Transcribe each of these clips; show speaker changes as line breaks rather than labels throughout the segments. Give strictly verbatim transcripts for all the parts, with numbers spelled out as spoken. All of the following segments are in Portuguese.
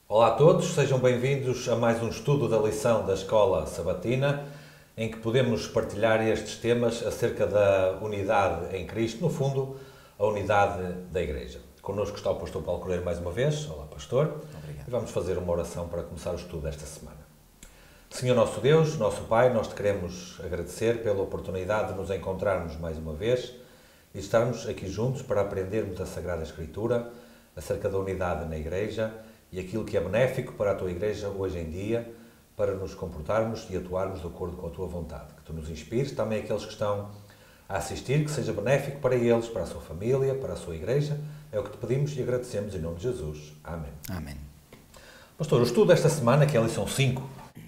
Olá a todos, sejam bem-vindos a mais um estudo da lição da Escola Sabatina, em que podemos partilhar estes temas acerca da unidade em Cristo, no fundo, a unidade da Igreja. Connosco está o pastor Paulo Cordeiro mais uma vez. Olá, pastor.
Obrigado.
E vamos fazer uma oração para começar o estudo desta semana. Senhor nosso Deus, nosso Pai, nós te queremos agradecer pela oportunidade de nos encontrarmos mais uma vez e estarmos aqui juntos para aprendermos a Sagrada Escritura acerca da unidade na Igreja e aquilo que é benéfico para a tua Igreja hoje em dia, para nos comportarmos e atuarmos de acordo com a tua vontade. Que tu nos inspires, também aqueles que estão a assistir, que seja benéfico para eles, para a sua família, para a sua Igreja. É o que te pedimos e agradecemos em nome de Jesus. Amém.
Amém.
Pastor, o estudo desta semana, que é a lição cinco,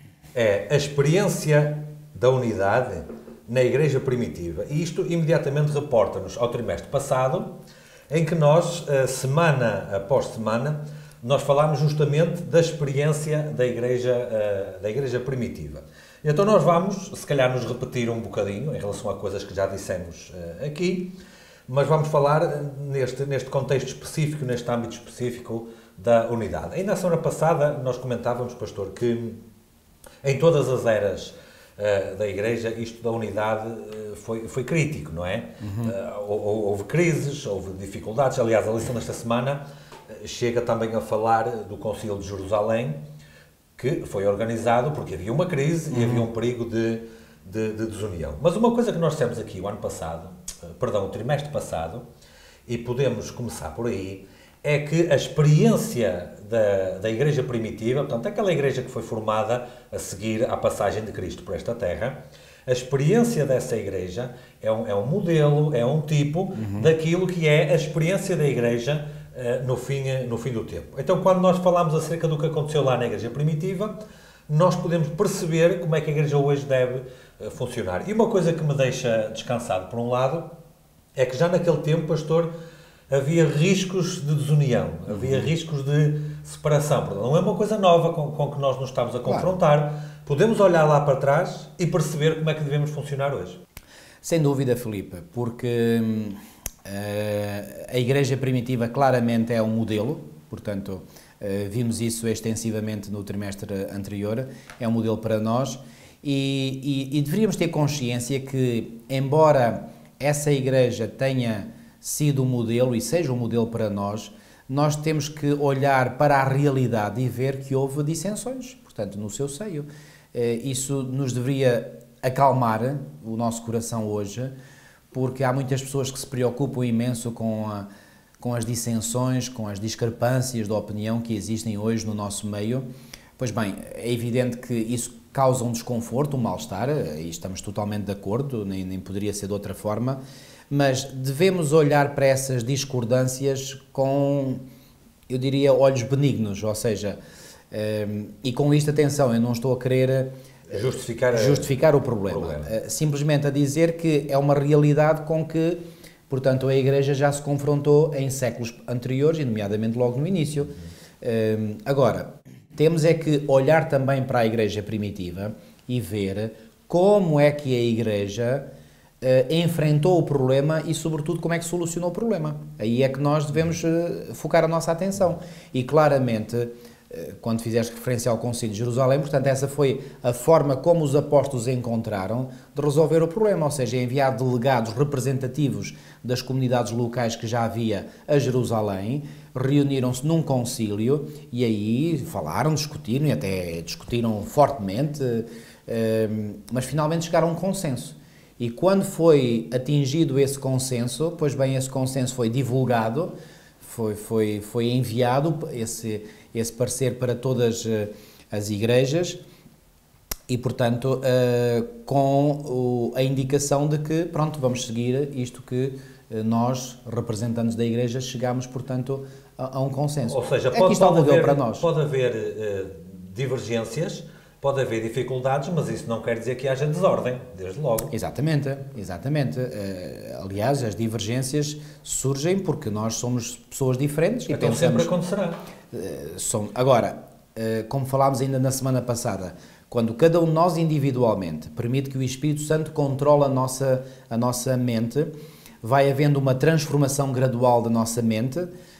é a experiência da unidade na Igreja primitiva. E isto imediatamente reporta-nos ao trimestre passado, em que nós, semana após semana, nós falámos justamente da experiência da Igreja, da Igreja primitiva. Então nós vamos, se calhar, nos repetir um bocadinho em relação a coisas que já dissemos aqui, mas vamos falar neste, neste contexto específico, neste âmbito específico da unidade. Ainda na semana passada nós comentávamos, pastor, que em todas as eras uh, da Igreja isto da unidade uh, foi, foi crítico, não é? Uhum. Uh, houve crises, houve dificuldades. Aliás, a lição desta semana chega também a falar do Concílio de Jerusalém, que foi organizado porque havia uma crise uhum. e havia um perigo de, de, de desunião. Mas uma coisa que nós temos aqui o ano passado, perdão, o trimestre passado, e podemos começar por aí, é que a experiência da, da Igreja primitiva, portanto, aquela Igreja que foi formada a seguir à passagem de Cristo por esta terra, a experiência dessa Igreja é um, é um modelo, é um tipo uhum. daquilo que é a experiência da Igreja No fim, no fim do tempo. Então, quando nós falamos acerca do que aconteceu lá na Igreja primitiva, nós podemos perceber como é que a Igreja hoje deve funcionar. E uma coisa que me deixa descansado, por um lado, é que já naquele tempo, pastor, havia riscos de desunião, havia uhum. riscos de separação. Não é uma coisa nova com, com que nós nos estamos a confrontar. Claro. Podemos olhar lá para trás e perceber como é que devemos funcionar hoje.
Sem dúvida, Filipe, porque a Igreja primitiva claramente é um modelo, portanto, vimos isso extensivamente no trimestre anterior, é um modelo para nós e, e, e deveríamos ter consciência que, embora essa Igreja tenha sido um modelo e seja um modelo para nós, nós temos que olhar para a realidade e ver que houve dissensões, portanto, no seu seio. Isso nos deveria acalmar o nosso coração hoje, porque há muitas pessoas que se preocupam imenso com, a, com as dissensões, com as discrepâncias de opinião que existem hoje no nosso meio. Pois bem, é evidente que isso causa um desconforto, um mal-estar, e estamos totalmente de acordo, nem, nem poderia ser de outra forma, mas devemos olhar para essas discordâncias com, eu diria, olhos benignos, ou seja, um, e com isto, atenção, eu não estou a querer
Justificar,
justificar o problema. problema. Simplesmente a dizer que é uma realidade com que, portanto, a Igreja já se confrontou em séculos anteriores, e nomeadamente logo no início. Uhum. Agora, temos é que olhar também para a Igreja primitiva e ver como é que a Igreja uh, enfrentou o problema e, sobretudo, como é que solucionou o problema. Aí é que nós devemos uh, focar a nossa atenção. E, claramente, quando fizeste referência ao Concílio de Jerusalém, portanto, essa foi a forma como os apóstolos encontraram de resolver o problema, ou seja, enviar delegados representativos das comunidades locais que já havia a Jerusalém, reuniram-se num concílio e aí falaram, discutiram e até discutiram fortemente, mas finalmente chegaram a um consenso. E quando foi atingido esse consenso, pois bem, esse consenso foi divulgado, foi, foi, foi enviado, esse esse parecer para todas as igrejas e, portanto, com a indicação de que, pronto, vamos seguir isto que nós, representantes da Igreja, chegamos, portanto, a um consenso.
Ou seja,
é
pode,
que
pode, haver,
para nós.
pode haver uh, divergências, pode haver dificuldades, mas isso não quer dizer que haja desordem, desde logo.
Exatamente, exatamente. Uh, aliás, as divergências surgem porque nós somos pessoas diferentes.
Então
e pensamos,
sempre acontecerá.
Uh, som, agora, uh, como falámos ainda na semana passada, quando cada um de nós individualmente permite que o Espírito Santo controle a nossa, a nossa mente, vai havendo uma transformação gradual da nossa mente,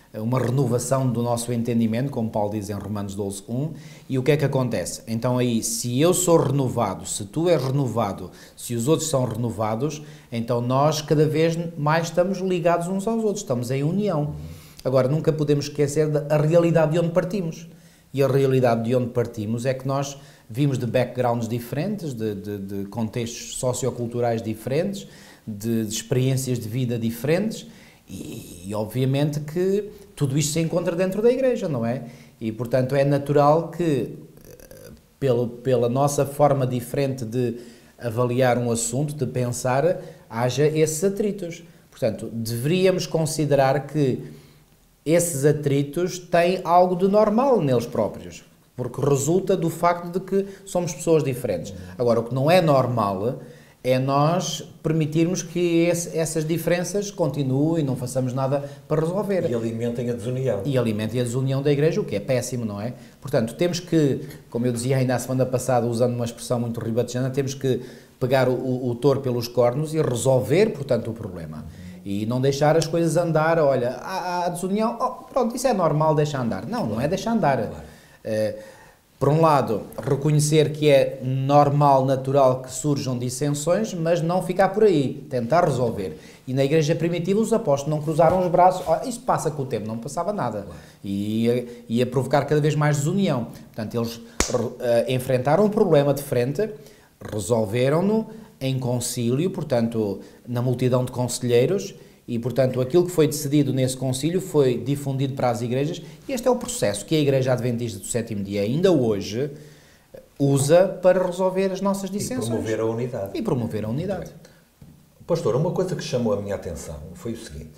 uma renovação do nosso entendimento, como Paulo diz em Romanos doze, um, e o que é que acontece? Então aí, se eu sou renovado, se tu és renovado, se os outros são renovados, então nós cada vez mais estamos ligados uns aos outros, estamos em união. Agora, nunca podemos esquecer da realidade de onde partimos. E a realidade de onde partimos é que nós vimos de backgrounds diferentes, de, de, de contextos socioculturais diferentes, de, de experiências de vida diferentes, e, e obviamente que tudo isto se encontra dentro da Igreja, não é? E portanto é natural que, pelo, pela nossa forma diferente de avaliar um assunto, de pensar, haja esses atritos. Portanto, deveríamos considerar que esses atritos têm algo de normal neles próprios, porque resulta do facto de que somos pessoas diferentes. Agora, o que não é normal é nós permitirmos que esse, essas diferenças continuem e não façamos nada para resolver.
E alimentem a desunião.
E alimentem a desunião da Igreja, o que é péssimo, não é? Portanto, temos que, como eu dizia ainda a semana passada, usando uma expressão muito ribatejana, temos que pegar o, o, o touro pelos cornos e resolver, portanto, o problema. E não deixar as coisas andar, olha, há, há desunião, oh, pronto, isso é normal, deixa andar. Não, não é deixar andar. Claro. Uh, por um lado, reconhecer que é normal, natural que surjam dissensões, mas não ficar por aí, tentar resolver. E na Igreja primitiva os apóstolos não cruzaram os braços, oh, isso passa com o tempo, não passava nada. E ia, ia provocar cada vez mais desunião. Portanto, eles uh, enfrentaram o problema de frente, resolveram-no em concílio, portanto, na multidão de conselheiros, e, portanto, aquilo que foi decidido nesse concílio foi difundido para as igrejas, e este é o processo que a Igreja Adventista do Sétimo Dia, ainda hoje, usa para resolver as nossas dissensões.
E promover a unidade.
E promover a unidade.
Pastor, uma coisa que chamou a minha atenção foi o seguinte,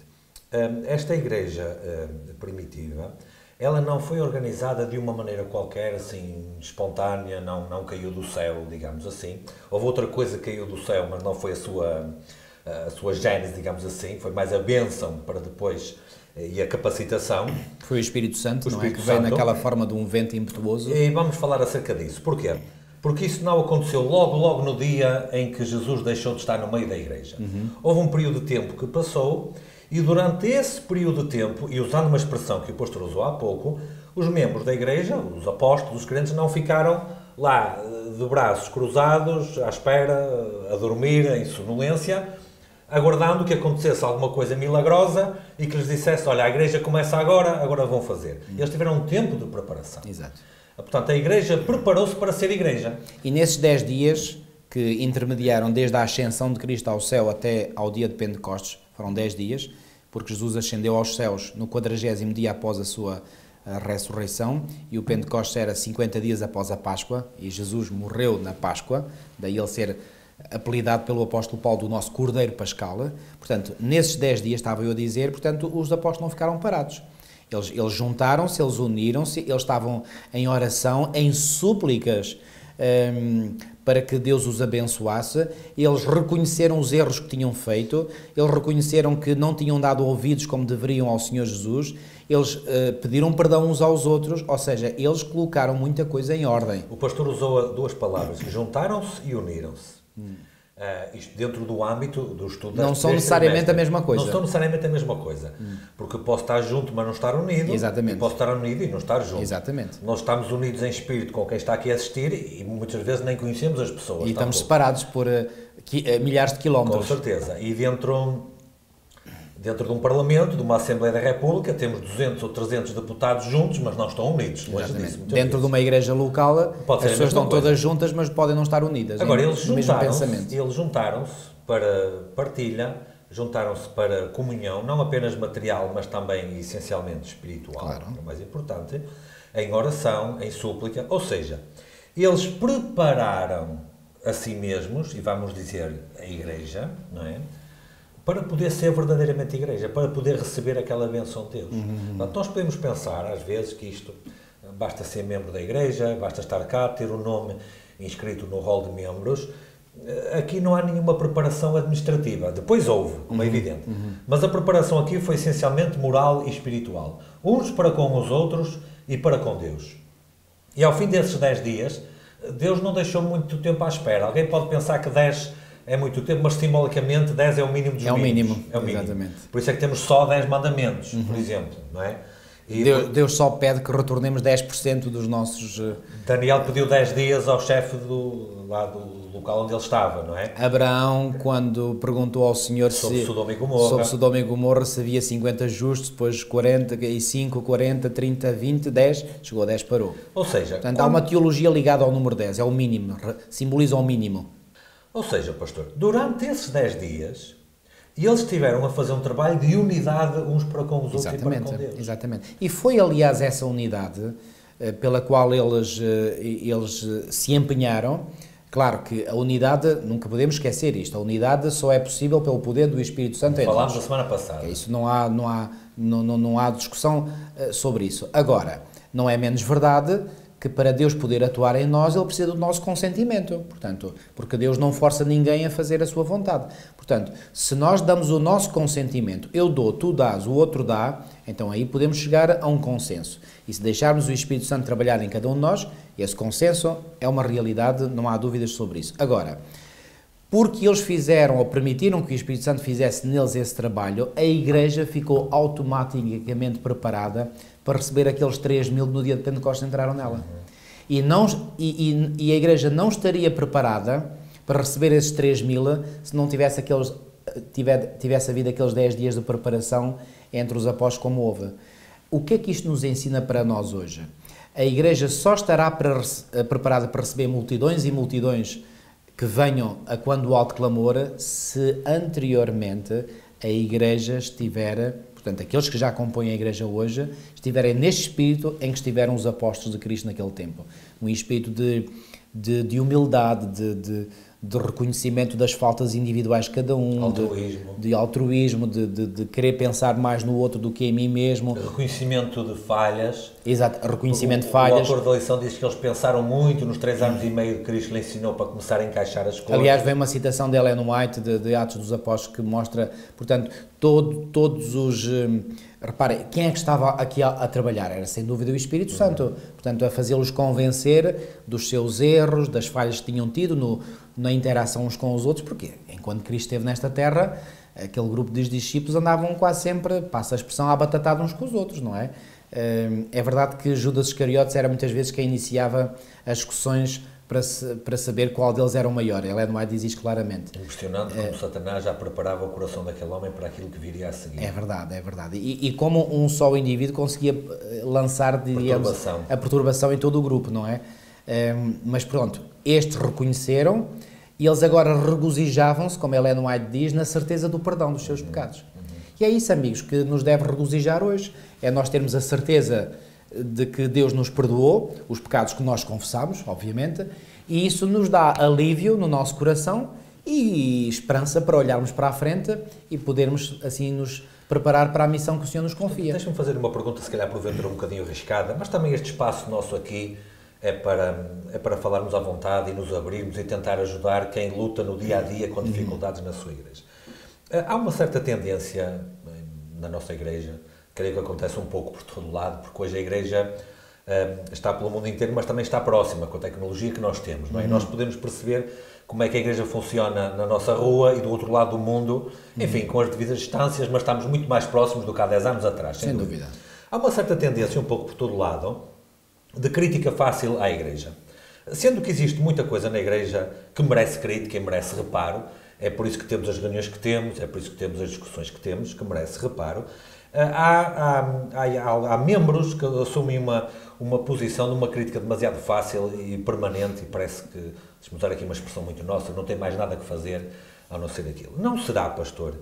esta Igreja primitiva, ela não foi organizada de uma maneira qualquer, assim, espontânea, não, não caiu do céu, digamos assim. Houve outra coisa que caiu do céu, mas não foi a sua, a sua gênese, digamos assim, foi mais a bênção para depois, e a capacitação.
Foi o Espírito Santo,
o
não
Espírito
é? Que veio
Santo.
naquela forma de um vento impetuoso.
E vamos falar acerca disso. Porquê? Porque isso não aconteceu logo, logo no dia em que Jesus deixou de estar no meio da Igreja. Uhum. Houve um período de tempo que passou, e durante esse período de tempo, e usando uma expressão que o pastor usou há pouco, os membros da Igreja, os apóstolos, os crentes, não ficaram lá de braços cruzados, à espera, a dormir, em sonolência, aguardando que acontecesse alguma coisa milagrosa e que lhes dissesse, olha, a Igreja começa agora, agora vão fazer. Eles tiveram um tempo de preparação.
Exato.
Portanto, a Igreja preparou-se para ser Igreja.
E nesses dez dias que intermediaram desde a ascensão de Cristo ao céu até ao dia de Pentecostes, foram dez dias, porque Jesus ascendeu aos céus no quadragésimo dia após a sua a ressurreição, e o Pentecostes era cinquenta dias após a Páscoa, e Jesus morreu na Páscoa, daí ele ser apelidado pelo apóstolo Paulo do nosso Cordeiro Pascal. Portanto, nesses dez dias, estava eu a dizer, portanto, os apóstolos não ficaram parados. Eles, eles juntaram-se, eles uniram-se, eles estavam em oração, em súplicas, Um, para que Deus os abençoasse. Eles reconheceram os erros que tinham feito, eles reconheceram que não tinham dado ouvidos como deveriam ao Senhor Jesus, eles uh, pediram perdão uns aos outros, ou seja, eles colocaram muita coisa em ordem.
O pastor usou duas palavras, juntaram-se e uniram-se. Hum. Uh, isto dentro do âmbito do estudo
não são necessariamente a mesma coisa.
Não são necessariamente a mesma coisa. Hum. Porque posso estar junto, mas não estar unido.
Exatamente.
E posso estar unido e não estar junto.
Exatamente.
Nós estamos unidos em espírito com quem está aqui a assistir e muitas vezes nem conhecemos as pessoas.
E estamos separados por uh, qui, uh, milhares de quilómetros.
Com certeza. E dentro, dentro de um Parlamento, de uma Assembleia da República, temos duzentos ou trezentos deputados juntos, mas não estão unidos.
Disso, dentro vezes. De uma igreja local, Pode as pessoas estão coisa. Todas juntas, mas podem não estar unidas.
Agora, eles juntaram-se, eles juntaram-se para partilha, juntaram-se para comunhão, não apenas material, mas também essencialmente espiritual, claro. Que é o mais importante, em oração, em súplica, ou seja, eles prepararam a si mesmos, e vamos dizer a Igreja, não é? Para poder ser verdadeiramente Igreja, para poder receber aquela bênção de Deus. Uhum. Portanto, nós podemos pensar, às vezes, que isto basta ser membro da Igreja, basta estar cá, ter o nome inscrito no rol de membros. Aqui não há nenhuma preparação administrativa. Depois houve, como é evidente. Uhum. Mas a preparação aqui foi essencialmente moral e espiritual. Uns para com os outros e para com Deus. E ao fim desses dez dias, Deus não deixou muito tempo à espera. Alguém pode pensar que dez é muito tempo, mas simbolicamente dez é o mínimo dos
é o
mínimos.
mínimo.
É o mínimo.
Exatamente.
Por isso é que temos só dez mandamentos, uhum. por exemplo, não é?
E Deus, Deus só pede que retornemos dez por cento dos nossos...
Daniel pediu dez dias ao chefe do, lá do local onde ele estava, não é?
Abraão, quando perguntou ao Senhor
sobre
se,
Sodoma e Gomorra.
sobre Sodoma e Gomorra se havia cinquenta justos, depois quarenta e cinco, quarenta, trinta, vinte, dez, chegou a dez, parou.
Ou seja...
Portanto,
quando...
há uma teologia ligada ao número dez, é o mínimo, simboliza o mínimo.
Ou seja, pastor, durante esses dez dias... E eles tiveram a fazer um trabalho de unidade uns para com os outros
exatamente,
e para com Deus.
Exatamente. E foi, aliás, essa unidade eh, pela qual eles, eh, eles se empenharam. Claro que a unidade, nunca podemos esquecer isto, a unidade só é possível pelo poder do Espírito Santo em nós.
Falámos na semana passada.
Isso não há, não há, não, não, não há discussão uh, sobre isso. Agora, não é menos verdade que para Deus poder atuar em nós, Ele precisa do nosso consentimento. Portanto, porque Deus não força ninguém a fazer a sua vontade. Portanto, se nós damos o nosso consentimento, eu dou, tu dás, o outro dá, então aí podemos chegar a um consenso. E se deixarmos o Espírito Santo trabalhar em cada um de nós, esse consenso é uma realidade, não há dúvidas sobre isso. Agora, porque eles fizeram ou permitiram que o Espírito Santo fizesse neles esse trabalho, a Igreja ficou automaticamente preparada para receber aqueles três mil que no dia de Pentecostes entraram nela. Uhum. E, não, e, e, e a Igreja não estaria preparada para receber esses três mil se não tivesse, aqueles, tivesse, tivesse havido aqueles dez dias de preparação entre os apóstolos como houve. O que é que isto nos ensina para nós hoje? A Igreja só estará para, preparada para receber multidões e multidões que venham a quando o alto clamor se anteriormente a Igreja estiver... Portanto, aqueles que já compõem a Igreja hoje estiverem neste espírito em que estiveram os apóstolos de Cristo naquele tempo. Um espírito de, de, de humildade, de, de, de reconhecimento das faltas individuais de cada um,
altruísmo.
de, de altruísmo, de, de, de querer pensar mais no outro do que em mim mesmo.
Reconhecimento de falhas.
Exato, reconhecimento
o,
de falhas.
O autor da lição diz que eles pensaram muito nos três anos e meio que Cristo lhe ensinou para começar a encaixar as coisas.
Aliás, vem uma citação de Ellen White, de, de Atos dos Apóstolos, que mostra, portanto, todo, todos os... Hum, reparem, quem é que estava aqui a, a trabalhar? Era, sem dúvida, o Espírito Santo. Uhum. Portanto, a fazê-los convencer dos seus erros, das falhas que tinham tido no, na interação uns com os outros, porque enquanto Cristo esteve nesta terra, aquele grupo de discípulos andavam quase sempre, passa a expressão, à batatada uns com os outros, não é? É verdade que Judas Iscariotes era muitas vezes quem iniciava as discussões para, se, para saber qual deles era o maior. Ellen White diz isso claramente.
Impressionante como é, Satanás já preparava o coração daquele homem para aquilo que viria a seguir.
É verdade, é verdade. E, e como um só indivíduo conseguia lançar, diríamos, perturbação. a perturbação em todo o grupo, não é? Um, mas pronto, estes reconheceram e eles agora regozijavam-se, como Ellen White diz, na certeza do perdão dos seus uhum. pecados. Uhum. E é isso, amigos, que nos deve regozijar hoje. É nós termos a certeza de que Deus nos perdoou, os pecados que nós confessamos, obviamente, e isso nos dá alívio no nosso coração e esperança para olharmos para a frente e podermos, assim, nos preparar para a missão que o Senhor nos confia.
Deixa-me fazer uma pergunta, se calhar porventura um bocadinho arriscada, mas também este espaço nosso aqui é para, é para falarmos à vontade e nos abrirmos e tentar ajudar quem luta no dia-a-dia com dificuldades na sua igreja. Há uma certa tendência na nossa igreja, creio que acontece um pouco por todo lado, porque hoje a igreja uh, está pelo mundo inteiro, mas também está próxima com a tecnologia que nós temos, não é? Uhum. E nós podemos perceber como é que a igreja funciona na nossa rua e do outro lado do mundo, enfim, uhum. com as devidas distâncias, mas estamos muito mais próximos do que há dez anos atrás, sem, sem dúvida. dúvida. Há uma certa tendência, um pouco por todo lado, de crítica fácil à igreja. Sendo que existe muita coisa na igreja que merece crítica e merece reparo, é por isso que temos as reuniões que temos, é por isso que temos as discussões que temos, que merece reparo. Há, há, há, há membros que assumem uma, uma posição de uma crítica demasiado fácil e permanente e parece que, deixa-me usar aqui uma expressão muito nossa, não tem mais nada que fazer a não ser aquilo. Não será, pastor,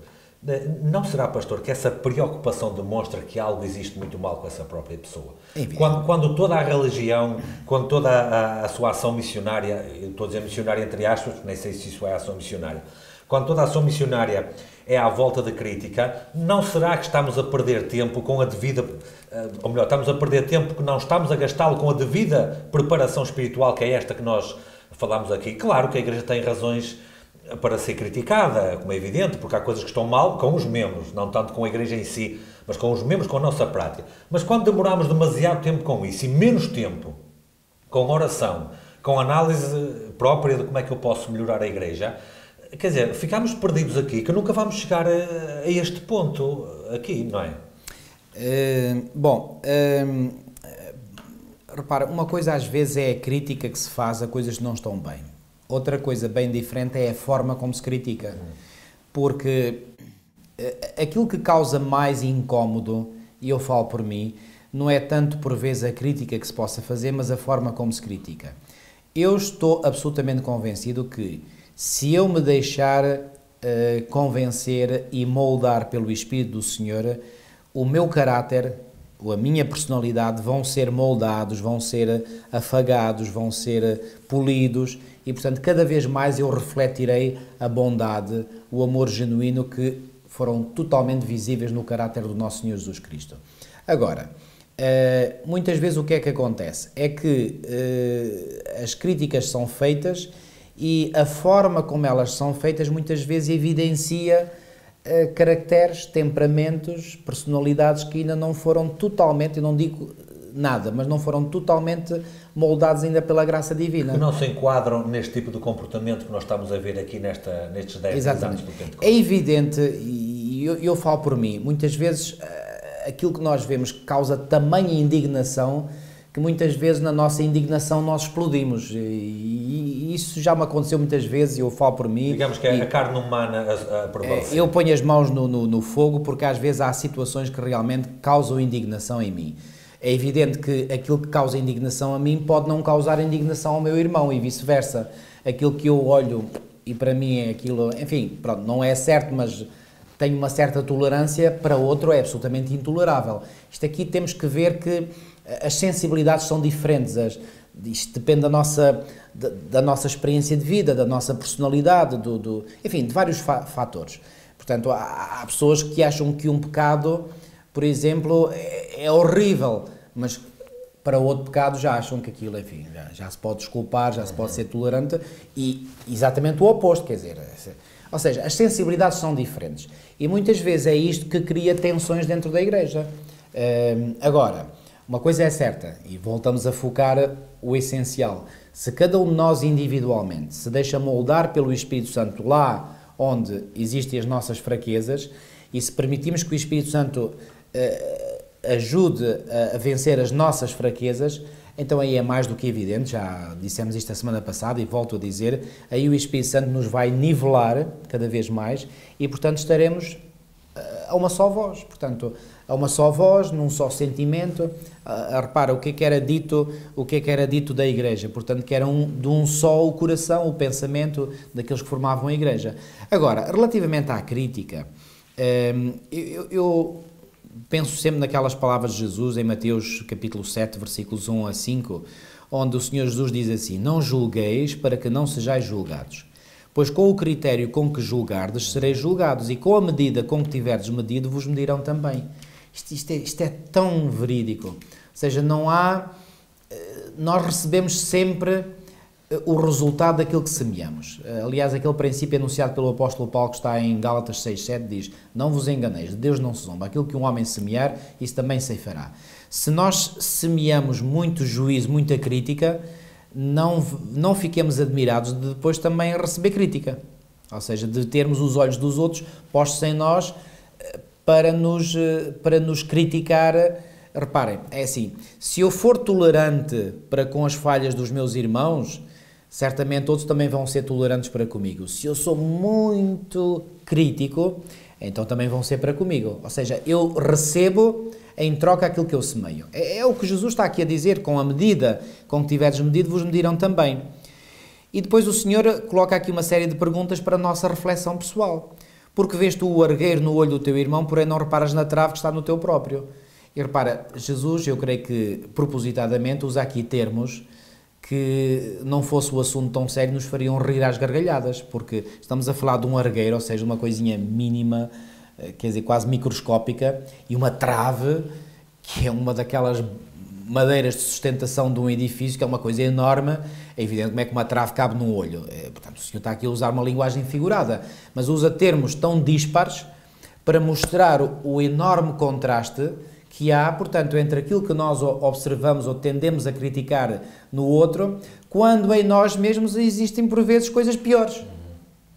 não será, pastor, que essa preocupação demonstra que algo existe muito mal com essa própria pessoa? Quando, quando toda a religião, quando toda a, a sua ação missionária, eu estou a dizer missionária entre aspas, nem sei se isso é ação missionária, quando toda a ação missionária é à volta da crítica, não será que estamos a perder tempo com a devida, ou melhor, estamos a perder tempo que não estamos a gastá-lo com a devida preparação espiritual, que é esta que nós falamos aqui? Claro que a igreja tem razões para ser criticada, como é evidente, porque há coisas que estão mal com os membros, não tanto com a igreja em si, mas com os membros, com a nossa prática. Mas quando demoramos demasiado tempo com isso e menos tempo com oração, com análise própria de como é que eu posso melhorar a igreja, quer dizer, ficamos perdidos aqui, que nunca vamos chegar a, a este ponto aqui, não é?
Uh, bom, uh, repara, uma coisa às vezes é a crítica que se faz a coisas que não estão bem. Outra coisa bem diferente é a forma como se critica. Porque uh, aquilo que causa mais incómodo, e eu falo por mim, não é tanto por vezes a crítica que se possa fazer, mas a forma como se critica. Eu estou absolutamente convencido que se eu me deixar uh, convencer e moldar pelo Espírito do Senhor, o meu caráter, a minha personalidade vão ser moldados, vão ser afagados, vão ser polidos e, portanto, cada vez mais eu refletirei a bondade, o amor genuíno que foram totalmente visíveis no caráter do nosso Senhor Jesus Cristo. Agora, uh, muitas vezes o que é que acontece? É que uh, as críticas são feitas e a forma como elas são feitas muitas vezes evidencia uh, caracteres, temperamentos, personalidades que ainda não foram totalmente, eu não digo nada, mas não foram totalmente moldados ainda pela graça divina.
Que não se enquadram neste tipo de comportamento que nós estamos a ver aqui nesta, nestes dez anos do Pentecostes.
É evidente, e eu, eu falo por mim, muitas vezes aquilo que nós vemos causa tamanha indignação que muitas vezes na nossa indignação nós explodimos, e, e isso já me aconteceu muitas vezes e eu falo por mim.
Digamos que é
e,
a carne humana a, a prevalecer.
Eu ponho as mãos no, no, no fogo porque às vezes há situações que realmente causam indignação em mim. É evidente que aquilo que causa indignação a mim pode não causar indignação ao meu irmão e vice-versa. Aquilo que eu olho e para mim é aquilo, enfim, pronto, não é certo, mas tenho uma certa tolerância, para outro é absolutamente intolerável. Isto aqui temos que ver que as sensibilidades são diferentes, as, isto depende da nossa, da, da nossa experiência de vida, da nossa personalidade, do, do, enfim, de vários fa fatores. Portanto, há, há pessoas que acham que um pecado, por exemplo, é, é horrível, mas para outro pecado já acham que aquilo, enfim, já, já se pode desculpar, já se pode ser tolerante, e exatamente o oposto, quer dizer, ou seja, as sensibilidades são diferentes, e muitas vezes é isto que cria tensões dentro da igreja. Uh, agora, uma coisa é certa, e voltamos a focar o essencial, se cada um de nós individualmente se deixa moldar pelo Espírito Santo lá onde existem as nossas fraquezas, e se permitimos que o Espírito Santo uh, ajude a, a vencer as nossas fraquezas, então aí é mais do que evidente, já dissemos isto a semana passada e volto a dizer, aí o Espírito Santo nos vai nivelar cada vez mais e, portanto, estaremos a uma só voz, portanto, a uma só voz, num só sentimento. A, a, repara, o que é que era dito, o que é que era dito da igreja, portanto, que era um, de um só o coração, o pensamento daqueles que formavam a igreja. Agora, relativamente à crítica, hum, eu, eu penso sempre naquelas palavras de Jesus em Mateus capítulo sete, versículos um a cinco, onde o Senhor Jesus diz assim: não julgueis para que não sejais julgados, pois com o critério com que julgardes sereis julgados, e com a medida com que tiverdes medido vos medirão também. Isto, isto, é, isto é tão verídico, ou seja, não há, nós recebemos sempre o resultado daquilo que semeamos. Aliás, aquele princípio anunciado pelo apóstolo Paulo que está em Gálatas seis, sete diz: não vos enganeis, de Deus não se zomba, aquilo que um homem semear, isso também ceifará. Se nós semeamos muito juízo, muita crítica, não, não fiquemos admirados de depois também receber crítica, ou seja, de termos os olhos dos outros postos em nós para nos, para nos criticar. Reparem, é assim, se eu for tolerante para com as falhas dos meus irmãos, certamente outros também vão ser tolerantes para comigo. Se eu sou muito crítico, então também vão ser para comigo. Ou seja, eu recebo em troca aquilo que eu semeio. É, é o que Jesus está aqui a dizer: com a medida com que tiveres medido, vos medirão também. E depois o Senhor coloca aqui uma série de perguntas para a nossa reflexão pessoal. Porque vês tu o argueiro no olho do teu irmão, porém não reparas na trave que está no teu próprio. E repara, Jesus, eu creio que propositadamente usa aqui termos que não fosse o assunto tão sério nos fariam rir às gargalhadas, porque estamos a falar de um argueiro, ou seja, uma coisinha mínima, quer dizer, quase microscópica, e uma trave, que é uma daquelas madeiras de sustentação de um edifício, que é uma coisa enorme. É evidente como é que uma trave cabe num olho. É, portanto, o senhor está aqui a usar uma linguagem figurada, mas usa termos tão dispares para mostrar o, o enorme contraste que há, portanto, entre aquilo que nós observamos ou tendemos a criticar no outro, quando em nós mesmos existem, por vezes, coisas piores.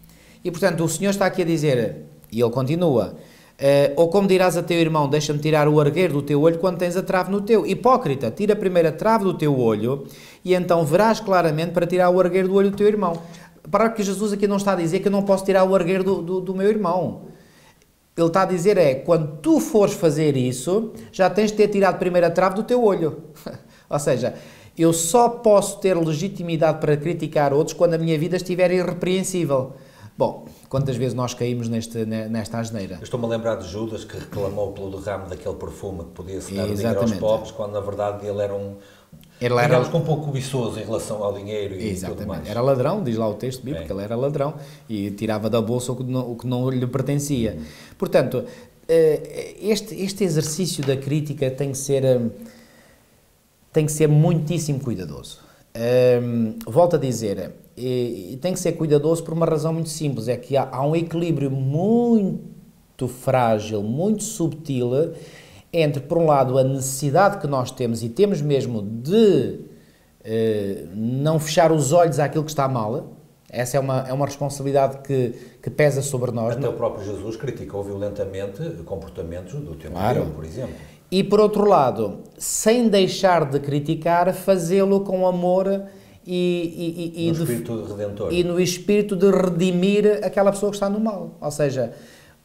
E, portanto, o Senhor está aqui a dizer, e ele continua, uh, ou como dirás a teu irmão, deixa-me tirar o argueiro do teu olho quando tens a trave no teu. Hipócrita, tira primeiro a trave do teu olho e então verás claramente para tirar o argueiro do olho do teu irmão. Para que Jesus aqui não está a dizer que eu não posso tirar o argueiro do, do, do meu irmão. Ele está a dizer é, quando tu fores fazer isso, já tens de ter tirado primeiro a trave do teu olho. Ou seja, eu só posso ter legitimidade para criticar outros quando a minha vida estiver irrepreensível. Bom, quantas vezes nós caímos neste, nesta asneira?
Eu estou-me a lembrar de Judas, que reclamou pelo derrame daquele perfume que podia-se dar dinheiro aos pobres, quando na verdade ele era um... Ele era um pouco cobiçoso em relação ao dinheiro e
Exatamente.
tudo mais.
Era ladrão, diz lá o texto bíblico, é. Ele era ladrão e tirava da bolsa o que não, o que não lhe pertencia. Hum. Portanto, este, este exercício da crítica tem que ser, tem que ser muitíssimo cuidadoso. Volto a dizer, tem que ser cuidadoso por uma razão muito simples, é que há, há um equilíbrio muito frágil, muito subtil, entre, por um lado, a necessidade que nós temos, e temos mesmo de eh, não fechar os olhos àquilo que está mal. Essa é uma, é uma responsabilidade que, que pesa sobre nós.
Até
não?
O próprio Jesus criticou violentamente comportamentos do tempo
claro.
dele, por exemplo.
E, por outro lado, sem deixar de criticar, fazê-lo com amor e, e, e,
no
de,
espírito redentor.
E no espírito de redimir aquela pessoa que está no mal. Ou seja,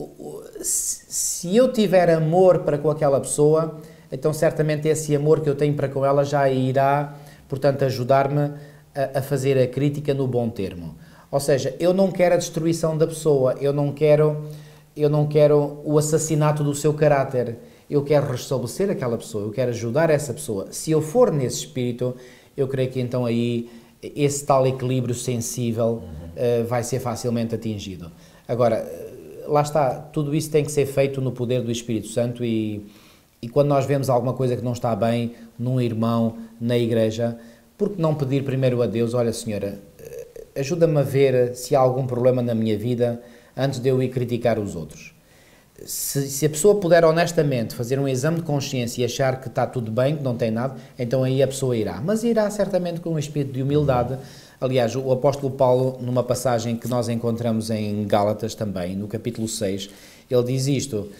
se eu tiver amor para com aquela pessoa, então certamente esse amor que eu tenho para com ela já irá, portanto, ajudar-me a, a fazer a crítica no bom termo. Ou seja, eu não quero a destruição da pessoa, eu não quero, eu não quero o assassinato do seu caráter, eu quero restabelecer aquela pessoa, eu quero ajudar essa pessoa. Se eu for nesse espírito, eu creio que então aí esse tal equilíbrio sensível uhum. uh, vai ser facilmente atingido. Agora, lá está, tudo isso tem que ser feito no poder do Espírito Santo e, e quando nós vemos alguma coisa que não está bem num irmão, na igreja, por que não pedir primeiro a Deus, olha Senhora, ajuda-me a ver se há algum problema na minha vida antes de eu ir criticar os outros. Se, se a pessoa puder honestamente fazer um exame de consciência e achar que está tudo bem, que não tem nada, então aí a pessoa irá. Mas irá certamente com um espírito de humildade. Aliás, o apóstolo Paulo, numa passagem que nós encontramos em Gálatas também, no capítulo seis, ele diz isto,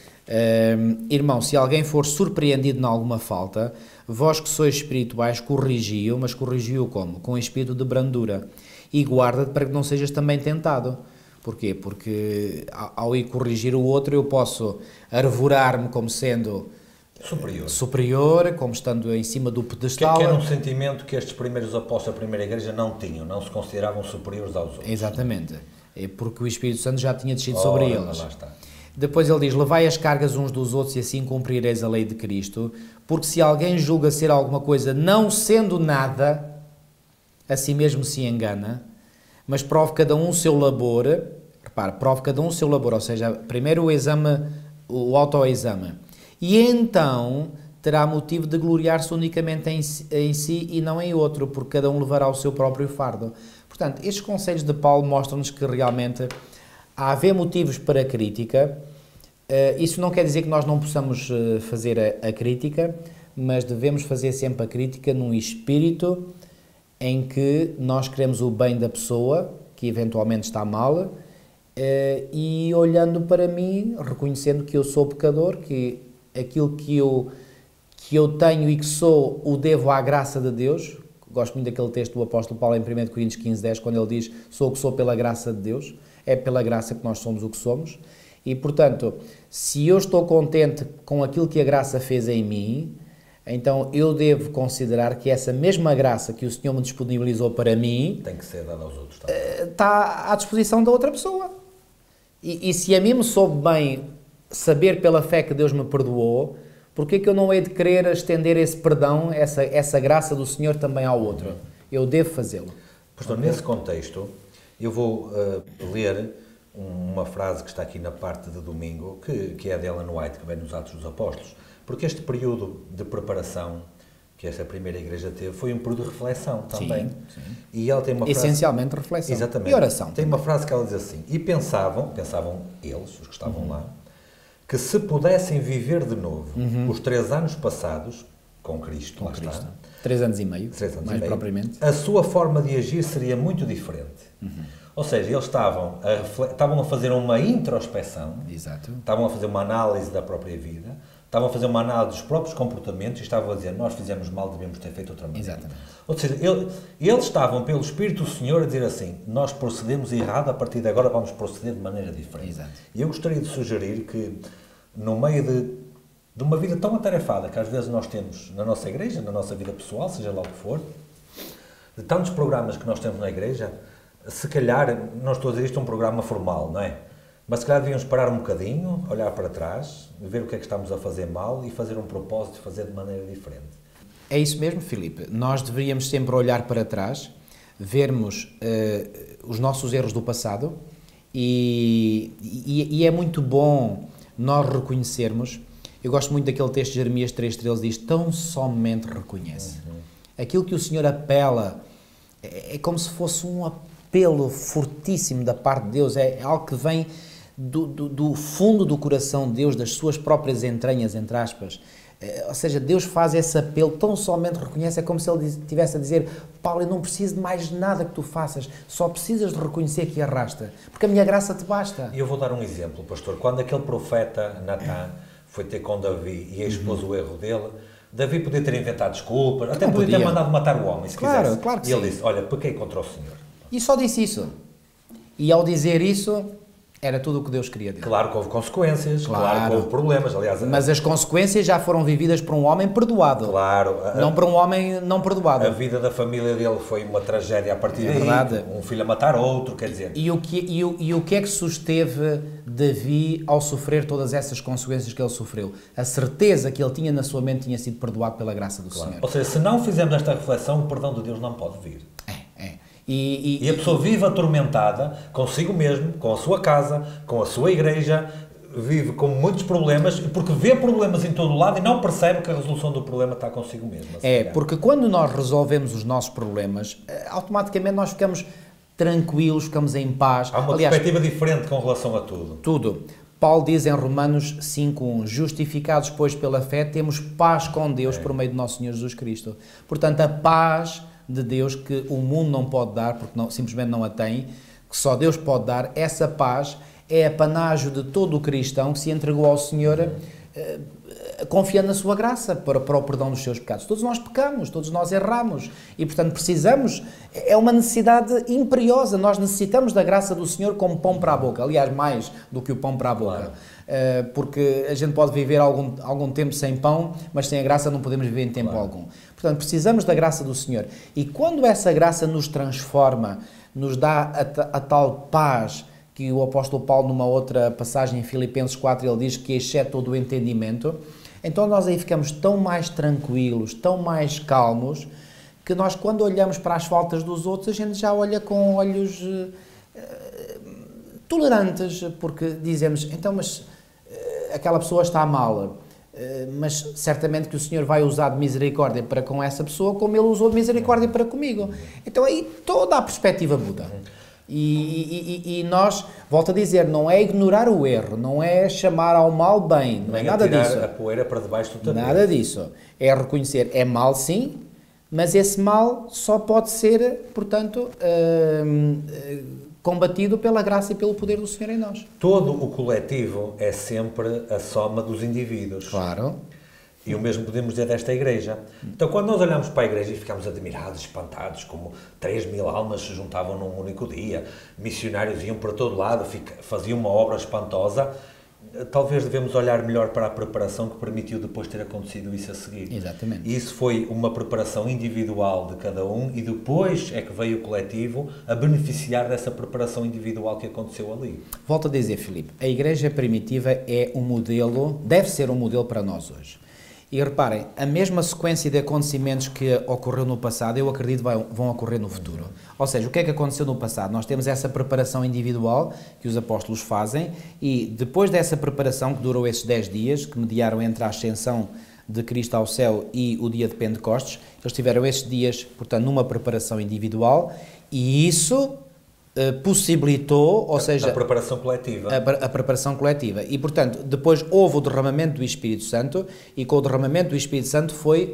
irmão, se alguém for surpreendido em alguma falta, vós que sois espirituais, corrigi-o, mas corrigi-o como? Com espírito de brandura. E guarda-te para que não sejas também tentado. Porquê? Porque ao ir corrigir o outro, eu posso arvorar-me como sendo
superior,
superior como estando em cima do pedestal.
Que, que era um sentimento que estes primeiros apóstolos da primeira igreja não tinham, não se consideravam superiores aos outros.
Exatamente, é porque o Espírito Santo já tinha descido oh, sobre eles.
Lá está.
Depois ele diz, levai as cargas uns dos outros e assim cumprireis a lei de Cristo, porque se alguém julga ser alguma coisa não sendo nada, a si mesmo se engana, mas prove cada um o seu labor, repare, prove cada um o seu labor, ou seja, primeiro o exame, o autoexame, e então terá motivo de gloriar-se unicamente em si, em si e não em outro, porque cada um levará o seu próprio fardo. Portanto, estes conselhos de Paulo mostram-nos que realmente há haver motivos para a crítica. Uh, isso não quer dizer que nós não possamos uh, fazer a, a crítica, mas devemos fazer sempre a crítica num espírito em que nós queremos o bem da pessoa, que eventualmente está mal, uh, e olhando para mim, reconhecendo que eu sou pecador, que aquilo que eu, que eu tenho e que sou, o devo à graça de Deus. Gosto muito daquele texto do apóstolo Paulo em primeira Coríntios quinze, dez, quando ele diz, sou o que sou pela graça de Deus. É pela graça que nós somos o que somos. E, portanto, se eu estou contente com aquilo que a graça fez em mim, então eu devo considerar que essa mesma graça que o Senhor me disponibilizou para mim
tem que ser dada aos outros também.
Está à disposição da outra pessoa. E, e se a mim me soube bem saber pela fé que Deus me perdoou, porque é que eu não hei de querer estender esse perdão, essa, essa graça do Senhor também ao outro? Eu devo fazê-lo.
Pastor, okay. Nesse contexto, eu vou uh, ler uma frase que está aqui na parte de domingo, que, que é de Ellen White, que vem nos Atos dos Apóstolos, porque este período de preparação que esta primeira igreja teve foi um período de reflexão também. Sim, sim. E ela tem uma frase...
Essencialmente reflexão.
Exatamente.
E oração.
Tem
também.
Uma frase que ela diz assim, e pensavam, pensavam eles, os que estavam uhum. lá, que se pudessem viver de novo uhum. os três anos passados, com Cristo,
com
lá
Cristo.
está.
Três anos e meio,
Três anos
mais
e meio.
propriamente.
A sua forma de agir seria muito diferente. Uhum. Ou seja, eles estavam a, refle- estavam a fazer uma introspeção,
Exato.
estavam a fazer uma análise da própria vida, estavam a fazer uma análise dos próprios comportamentos e estavam a dizer, nós fizemos mal, devemos ter feito de outra maneira.
Exatamente.
Ou seja, ele, eles estavam, pelo Espírito do Senhor, a dizer assim, nós procedemos errado, a partir de agora vamos proceder de maneira diferente.
Exato.
E eu gostaria de sugerir que, no meio de, de uma vida tão atarefada que às vezes nós temos na nossa igreja, na nossa vida pessoal, seja lá o que for, de tantos programas que nós temos na igreja, se calhar, não estou a dizer isto um programa formal, não é? Mas se calhar devíamos parar um bocadinho, olhar para trás, ver o que é que estamos a fazer mal e fazer um propósito de fazer de maneira diferente.
É isso mesmo, Filipe. Nós deveríamos sempre olhar para trás, vermos uh, os nossos erros do passado e, e, e é muito bom nós reconhecermos. Eu gosto muito daquele texto de Jeremias três treze, diz, tão somente reconhece. Uhum. Aquilo que o Senhor apela é, é como se fosse um apelo fortíssimo da parte de Deus, é algo que vem do, do, do fundo do coração de Deus, das suas próprias entranhas, entre aspas. Ou seja, Deus faz esse apelo, tão somente reconhece, é como se Ele estivesse a dizer, Paulo, eu não preciso de mais nada que tu faças, só precisas de reconhecer que arrasta, porque a minha graça te basta.
E eu vou dar um exemplo, pastor. Quando aquele profeta Natã foi ter com Davi e expôs uhum. o erro dele, Davi podia ter inventado desculpas, até podia, podia ter mandado matar o homem, se
claro,
quisesse.
Claro que
e ele
sim.
disse, olha, pequei contra o Senhor.
E só disse isso. E ao dizer isso, era tudo o que Deus queria dele.
Claro que houve consequências, claro,
claro
que houve problemas, aliás...
Mas as consequências já foram vividas por um homem perdoado.
Claro. A,
não por um homem não perdoado.
A vida da família dele foi uma tragédia a partir
é
daí.
Verdade.
Um filho a matar outro, quer dizer...
E o, que, e, o, e o que é que susteve Davi ao sofrer todas essas consequências que ele sofreu? A certeza que ele tinha na sua mente tinha sido perdoado pela graça do
claro.
Senhor.
Ou seja, se não fizermos esta reflexão, o perdão de Deus não pode vir.
É, é. E,
e, e a pessoa vive atormentada consigo mesmo, com a sua casa, com a sua igreja, vive com muitos problemas, porque vê problemas em todo o lado e não percebe que a resolução do problema está consigo mesmo.
É, porque quando nós resolvemos os nossos problemas, automaticamente nós ficamos tranquilos, ficamos em paz.
Há uma
Aliás,
perspectiva diferente com relação a tudo.
Tudo. Paulo diz em Romanos cinco um, justificados, pois, pela fé, temos paz com Deus é. por meio de nosso Senhor Jesus Cristo. Portanto, a paz de Deus que o mundo não pode dar, porque não, simplesmente não a tem, que só Deus pode dar, essa paz é apanágio de todo o cristão que se entregou ao Senhor eh, confiando na sua graça para, para o perdão dos seus pecados. Todos nós pecamos, todos nós erramos e, portanto, precisamos, é uma necessidade imperiosa, nós necessitamos da graça do Senhor como pão para a boca, aliás, mais do que o pão para a boca. Claro. Porque a gente pode viver algum, algum tempo sem pão, mas sem a graça não podemos viver em tempo claro. algum. Portanto, precisamos da graça do Senhor. E quando essa graça nos transforma, nos dá a, a tal paz que o apóstolo Paulo, numa outra passagem em Filipenses quatro, ele diz que excede todo o entendimento, então nós aí ficamos tão mais tranquilos, tão mais calmos, que nós quando olhamos para as faltas dos outros, a gente já olha com olhos uh, tolerantes, porque dizemos, então, mas aquela pessoa está mal, mas certamente que o Senhor vai usar de misericórdia para com essa pessoa como Ele usou de misericórdia para comigo. Então aí toda a perspectiva muda. E, e, e nós, volto a dizer, não é ignorar o erro, não é chamar ao mal bem, não é nada disso.
A poeira para debaixo do tapete.
Nada disso. É reconhecer, é mal sim, mas esse mal só pode ser, portanto... Hum, combatido pela graça e pelo poder do Senhor em nós.
Todo o coletivo é sempre a soma dos indivíduos.
Claro.
E o mesmo podemos dizer desta igreja. Então, quando nós olhamos para a igreja e ficamos admirados, espantados, como três mil almas se juntavam num único dia, missionários iam para todo lado, faziam uma obra espantosa, talvez devemos olhar melhor para a preparação que permitiu depois ter acontecido isso a seguir.
Exatamente.
E isso foi uma preparação individual de cada um e depois é que veio o coletivo a beneficiar dessa preparação individual que aconteceu ali.
Volto a dizer, Filipe, a igreja primitiva é um modelo, deve ser um modelo para nós hoje. E reparem, a mesma sequência de acontecimentos que ocorreu no passado, eu acredito vai, vão ocorrer no futuro. Ou seja, o que é que aconteceu no passado? Nós temos essa preparação individual que os apóstolos fazem e depois dessa preparação que durou esses dez dias, que mediaram entre a ascensão de Cristo ao céu e o dia de Pentecostes, eles tiveram esses dias, portanto, numa preparação individual e isso... possibilitou, ou
a,
seja...
A preparação coletiva.
A, a preparação coletiva. E, portanto, depois houve o derramamento do Espírito Santo e com o derramamento do Espírito Santo foi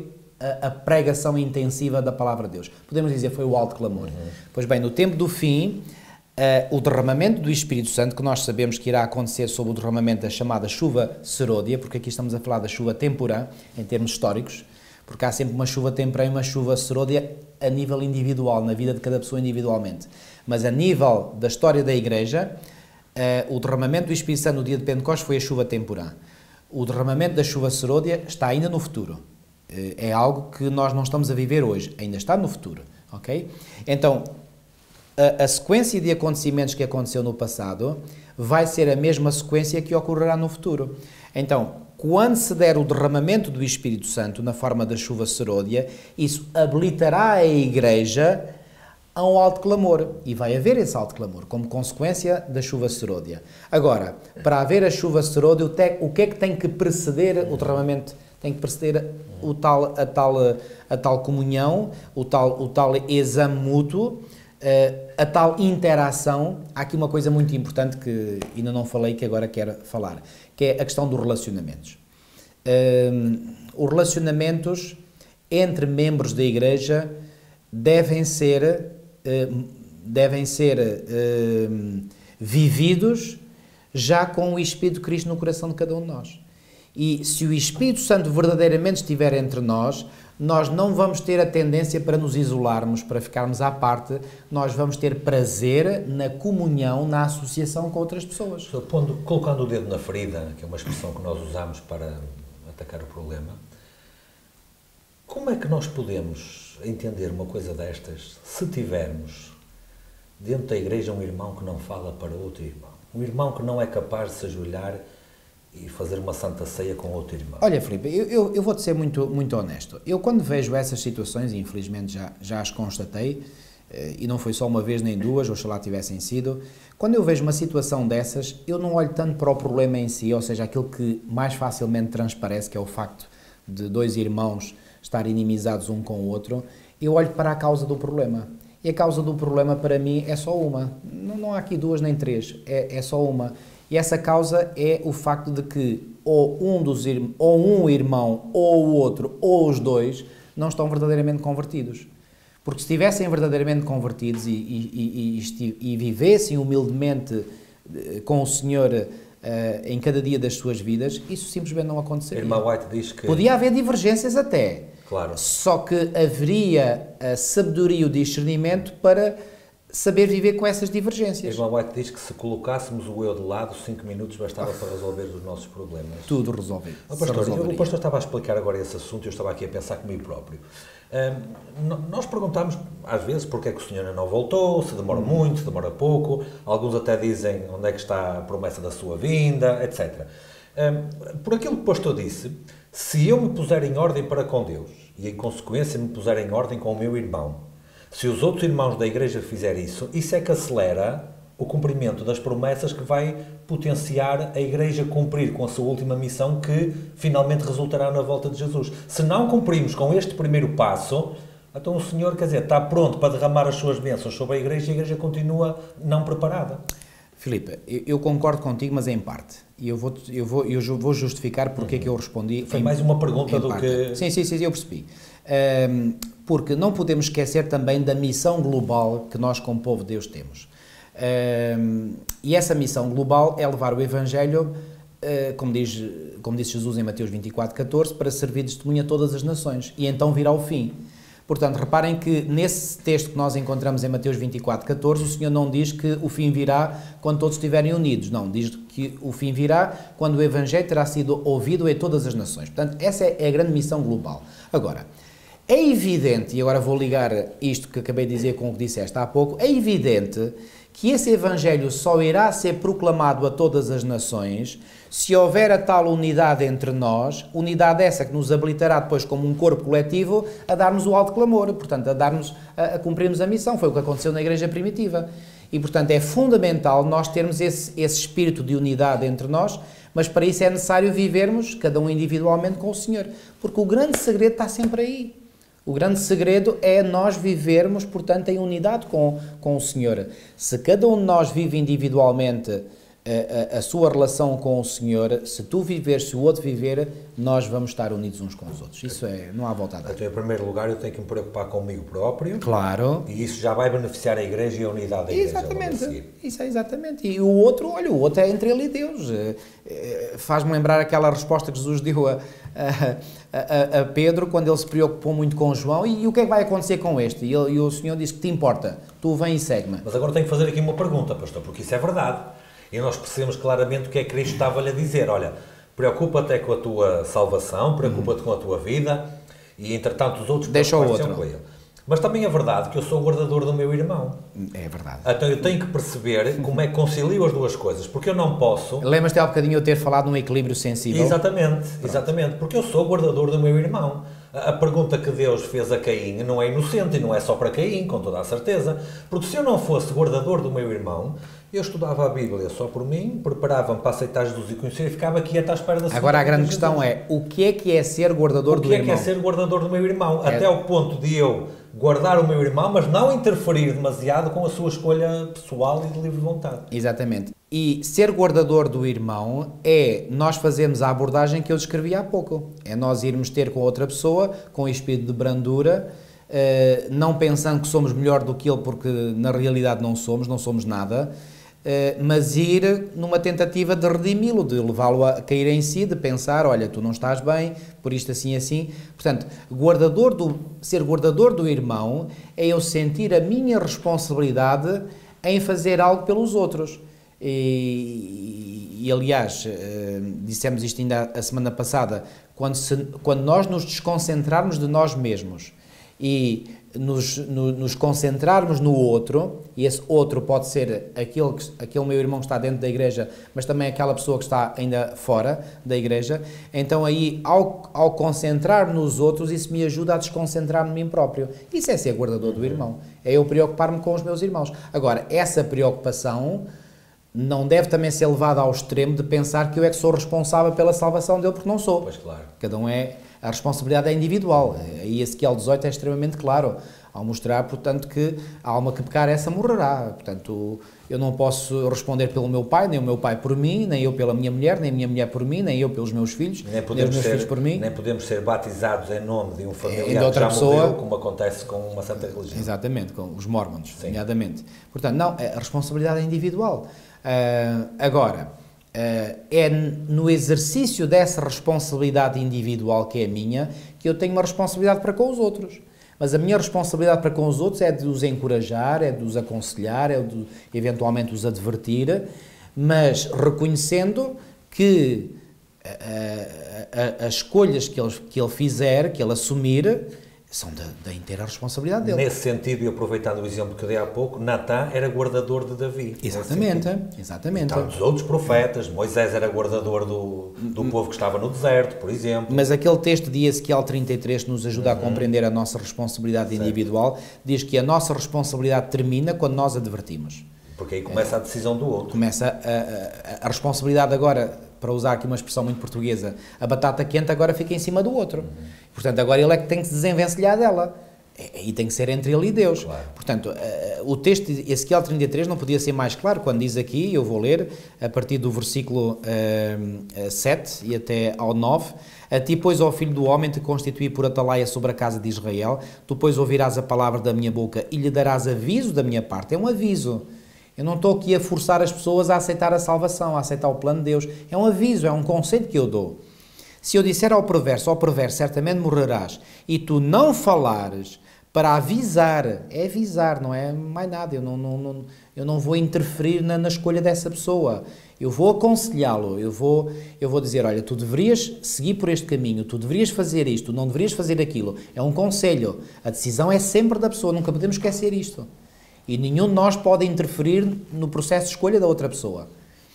a, a pregação intensiva da palavra de Deus. Podemos dizer foi o alto clamor. Uhum. Pois bem, no tempo do fim, uh, o derramamento do Espírito Santo, que nós sabemos que irá acontecer sob o derramamento da chamada chuva serôdia, porque aqui estamos a falar da chuva temporã, em termos históricos, porque há sempre uma chuva temporã e uma chuva serôdia a nível individual, na vida de cada pessoa individualmente. Mas a nível da história da Igreja, uh, o derramamento do Espírito Santo no dia de Pentecostes foi a chuva temporã. O derramamento da chuva serôdia está ainda no futuro. Uh, é algo que nós não estamos a viver hoje, ainda está no futuro. Okay? Então, a, a sequência de acontecimentos que aconteceu no passado vai ser a mesma sequência que ocorrerá no futuro. Então, quando se der o derramamento do Espírito Santo na forma da chuva serôdia, isso habilitará a Igreja a um alto clamor. E vai haver esse alto clamor, como consequência da chuva serôdia. Agora, para haver a chuva serôdia, o que é que tem que preceder o derramamento? Tem que preceder o tal, a, tal, a tal comunhão, o tal, o tal exame mútuo, a tal interação. Há aqui uma coisa muito importante que ainda não falei, que agora quero falar, que é a questão dos relacionamentos. Um, os relacionamentos entre membros da Igreja devem ser, uh, devem ser uh, vividos já com o Espírito de Cristo no coração de cada um de nós. E se o Espírito Santo verdadeiramente estiver entre nós, nós não vamos ter a tendência para nos isolarmos, para ficarmos à parte, nós vamos ter prazer na comunhão, na associação com outras pessoas.
Pondo, colocando o dedo na ferida, que é uma expressão que nós usamos para atacar o problema, como é que nós podemos entender uma coisa destas se tivermos dentro da Igreja um irmão que não fala para outro irmão? Um irmão que não é capaz de se ajoelhar e fazer uma santa ceia com outro irmão?
Olha, Filipe, eu, eu, eu vou-te ser muito, muito honesto. Eu, quando vejo essas situações, e infelizmente já, já as constatei, e não foi só uma vez nem duas, oxalá tivessem sido, quando eu vejo uma situação dessas, eu não olho tanto para o problema em si, ou seja, aquilo que mais facilmente transparece, que é o facto de dois irmãos estarem inimizados um com o outro, eu olho para a causa do problema. E a causa do problema, para mim, é só uma. Não, não há aqui duas nem três, é, é só uma. E essa causa é o facto de que ou um, dos, ou um irmão, ou o outro, ou os dois, não estão verdadeiramente convertidos. Porque se estivessem verdadeiramente convertidos e, e, e, e, e vivessem humildemente com o Senhor uh, em cada dia das suas vidas, isso simplesmente não aconteceria.
A irmã White diz que...
Podia haver divergências até,
claro.
Só que haveria a sabedoria e o discernimento para saber viver com essas divergências.
A irmã White diz que se colocássemos o eu de lado, cinco minutos bastava para resolver os nossos problemas.
Tudo resolvido.
Oh, pastor, o pastor estava a explicar agora esse assunto e eu estava aqui a pensar comigo próprio. Um, nós perguntamos, às vezes, porque é que o Senhor não voltou, se demora hum. muito, se demora pouco, alguns até dizem onde é que está a promessa da sua vinda, etcétera. Um, por aquilo que o pastor disse, se eu me puser em ordem para com Deus e, em consequência, me puser em ordem com o meu irmão, se os outros irmãos da Igreja fizerem isso, isso é que acelera o cumprimento das promessas que vai potenciar a Igreja cumprir com a sua última missão, que finalmente resultará na volta de Jesus. Se não cumprimos com este primeiro passo, então o Senhor, quer dizer, está pronto para derramar as suas bênçãos sobre a Igreja e a Igreja continua não preparada.
Filipe, eu, eu concordo contigo, mas em parte. E eu vou, eu vou, eu vou justificar porque uhum. é que eu respondi.
Foi
em,
mais uma pergunta do
parte.
que...
Sim, sim, sim, eu percebi. Um, porque não podemos esquecer também da missão global que nós, como povo de Deus, temos. Um, e essa missão global é levar o Evangelho, uh, como, diz, como disse Jesus em Mateus vinte e quatro, catorze, para servir de testemunha a todas as nações. E então virá o fim. Portanto, reparem que nesse texto que nós encontramos em Mateus vinte e quatro, catorze, o Senhor não diz que o fim virá quando todos estiverem unidos. Não, diz que o fim virá quando o Evangelho terá sido ouvido em todas as nações. Portanto, essa é a grande missão global. Agora, é evidente, e agora vou ligar isto que acabei de dizer com o que disseste há pouco, é evidente que esse Evangelho só irá ser proclamado a todas as nações se houver a tal unidade entre nós, unidade essa que nos habilitará depois como um corpo coletivo a darmos o alto clamor, portanto, a, darmos, a, a cumprirmos a missão. Foi o que aconteceu na Igreja primitiva. E, portanto, é fundamental nós termos esse, esse espírito de unidade entre nós, mas para isso é necessário vivermos, cada um individualmente, com o Senhor. Porque o grande segredo está sempre aí. O grande segredo é nós vivermos, portanto, em unidade com, com o Senhor. Se cada um de nós vive individualmente a, a, a sua relação com o Senhor, se tu viveres, se o outro viver, nós vamos estar unidos uns com os outros. Isso é, não há volta a dar.
Então, em primeiro lugar, eu tenho que me preocupar comigo próprio.
Claro.
E isso já vai beneficiar a Igreja e a unidade da Igreja.
Exatamente. Isso é exatamente. E o outro, olha, o outro é entre ele e Deus. Faz-me lembrar aquela resposta que Jesus deu a, a, a, a Pedro, quando ele se preocupou muito com João. E, e o que é que vai acontecer com este? E, ele, e o Senhor disse que te importa. Tu vem e segue-me.
Mas agora tenho que fazer aqui uma pergunta, pastor, porque isso é verdade. E nós percebemos claramente o que é que Cristo estava-lhe a dizer. Olha, preocupa-te com a tua salvação, preocupa-te com a tua vida e, entretanto, os outros
deixa o outro.
Com ele. Mas também é verdade que eu sou o guardador do meu irmão.
É verdade.
Então eu tenho que perceber como é que concilio as duas coisas, porque eu não posso...
Lembras-te há um bocadinho eu ter falado num equilíbrio sensível?
Exatamente, Pronto. exatamente, porque eu sou o guardador do meu irmão. A pergunta que Deus fez a Caim não é inocente e não é só para Caim, com toda a certeza, porque se eu não fosse guardador do meu irmão, eu estudava a Bíblia só por mim, preparava-me para aceitar Jesus e conhecer e ficava aqui até à espera da segunda.
Agora a grande questão é, o que é que é ser guardador do irmão?
O que é que é ser guardador do meu irmão?
É.
Até ao ponto de eu guardar o meu irmão, mas não interferir demasiado com a sua escolha pessoal e de livre vontade.
Exatamente. E ser guardador do irmão é nós fazermos a abordagem que eu descrevi há pouco. É nós irmos ter com outra pessoa, com espírito de brandura, uh, não pensando que somos melhor do que ele, porque na realidade não somos, não somos nada, uh, mas ir numa tentativa de redimi-lo, de levá-lo a cair em si, de pensar, olha, tu não estás bem, por isto assim assim. Portanto, guardador do, ser guardador do irmão é eu sentir a minha responsabilidade em fazer algo pelos outros. E, e, aliás, dissemos isto ainda a semana passada, quando, se, quando nós nos desconcentrarmos de nós mesmos e nos, no, nos concentrarmos no outro, e esse outro pode ser aquele, aquele meu irmão que está dentro da igreja, mas também aquela pessoa que está ainda fora da igreja, então aí, ao, ao concentrar nos outros, isso me ajuda a desconcentrar-me em mim próprio. Isso é ser guardador do irmão, é eu preocupar-me com os meus irmãos. Agora, essa preocupação não deve também ser levada ao extremo de pensar que eu é que sou responsável pela salvação dele, porque não sou.
Pois claro.
Cada um é... A responsabilidade é individual. Aí Ezequiel dezoito é extremamente claro, ao mostrar, portanto, que a alma que pecar, essa morrerá. Portanto, eu não posso responder pelo meu pai, nem o meu pai por mim, nem eu pela minha mulher, nem a minha mulher por mim, nem eu pelos meus filhos,
nem,
nem
podemos
os meus
ser,
filhos por mim.
Nem podemos ser batizados em nome de um familiar
de outra
que já
pessoa,
morreu, como acontece com uma santa religião.
Exatamente, com os mormons, nomeadamente. Portanto, não, a responsabilidade é individual. Uh, agora, uh, é no exercício dessa responsabilidade individual que é minha, que eu tenho uma responsabilidade para com os outros. Mas a minha responsabilidade para com os outros é de os encorajar, é de os aconselhar, é de eventualmente os advertir, mas reconhecendo que uh, uh, as escolhas que ele, que ele fizer, que ele assumir, são da, da inteira responsabilidade dele.
Nesse sentido, e aproveitando o exemplo que dei há pouco, Natã era guardador de Davi.
Exatamente, exatamente.
Então, dos outros profetas, Moisés era guardador do, do povo que estava no deserto, por exemplo.
Mas aquele texto de Ezequiel trinta e três que nos ajuda uhum. a compreender a nossa responsabilidade certo. individual, diz que a nossa responsabilidade termina quando nós advertimos.
Porque aí começa é, a decisão do outro.
Começa a, a, a responsabilidade agora, para usar aqui uma expressão muito portuguesa, a batata quente agora fica em cima do outro. Uhum. Portanto, agora ele é que tem que se desenvencilhar dela. E tem que ser entre ele e Deus. Claro. Portanto, uh, o texto de Ezequiel trinta e três não podia ser mais claro quando diz aqui, eu vou ler, a partir do versículo uh, sete e até ao nove, a ti, pois, ó filho do homem, te constituí por atalaia sobre a casa de Israel, tu, pois, ouvirás a palavra da minha boca e lhe darás aviso da minha parte. É um aviso. Eu não estou aqui a forçar as pessoas a aceitar a salvação, a aceitar o plano de Deus. É um aviso, é um conselho que eu dou. Se eu disser ao perverso, ao perverso, certamente morrerás, e tu não falares para avisar, é avisar, não é mais nada, eu não, não, não, eu não vou interferir na, na escolha dessa pessoa, eu vou aconselhá-lo, eu vou, eu vou dizer, olha, tu deverias seguir por este caminho, tu deverias fazer isto, não deverias fazer aquilo, é um conselho, a decisão é sempre da pessoa, nunca podemos esquecer isto, e nenhum de nós pode interferir no processo de escolha da outra pessoa.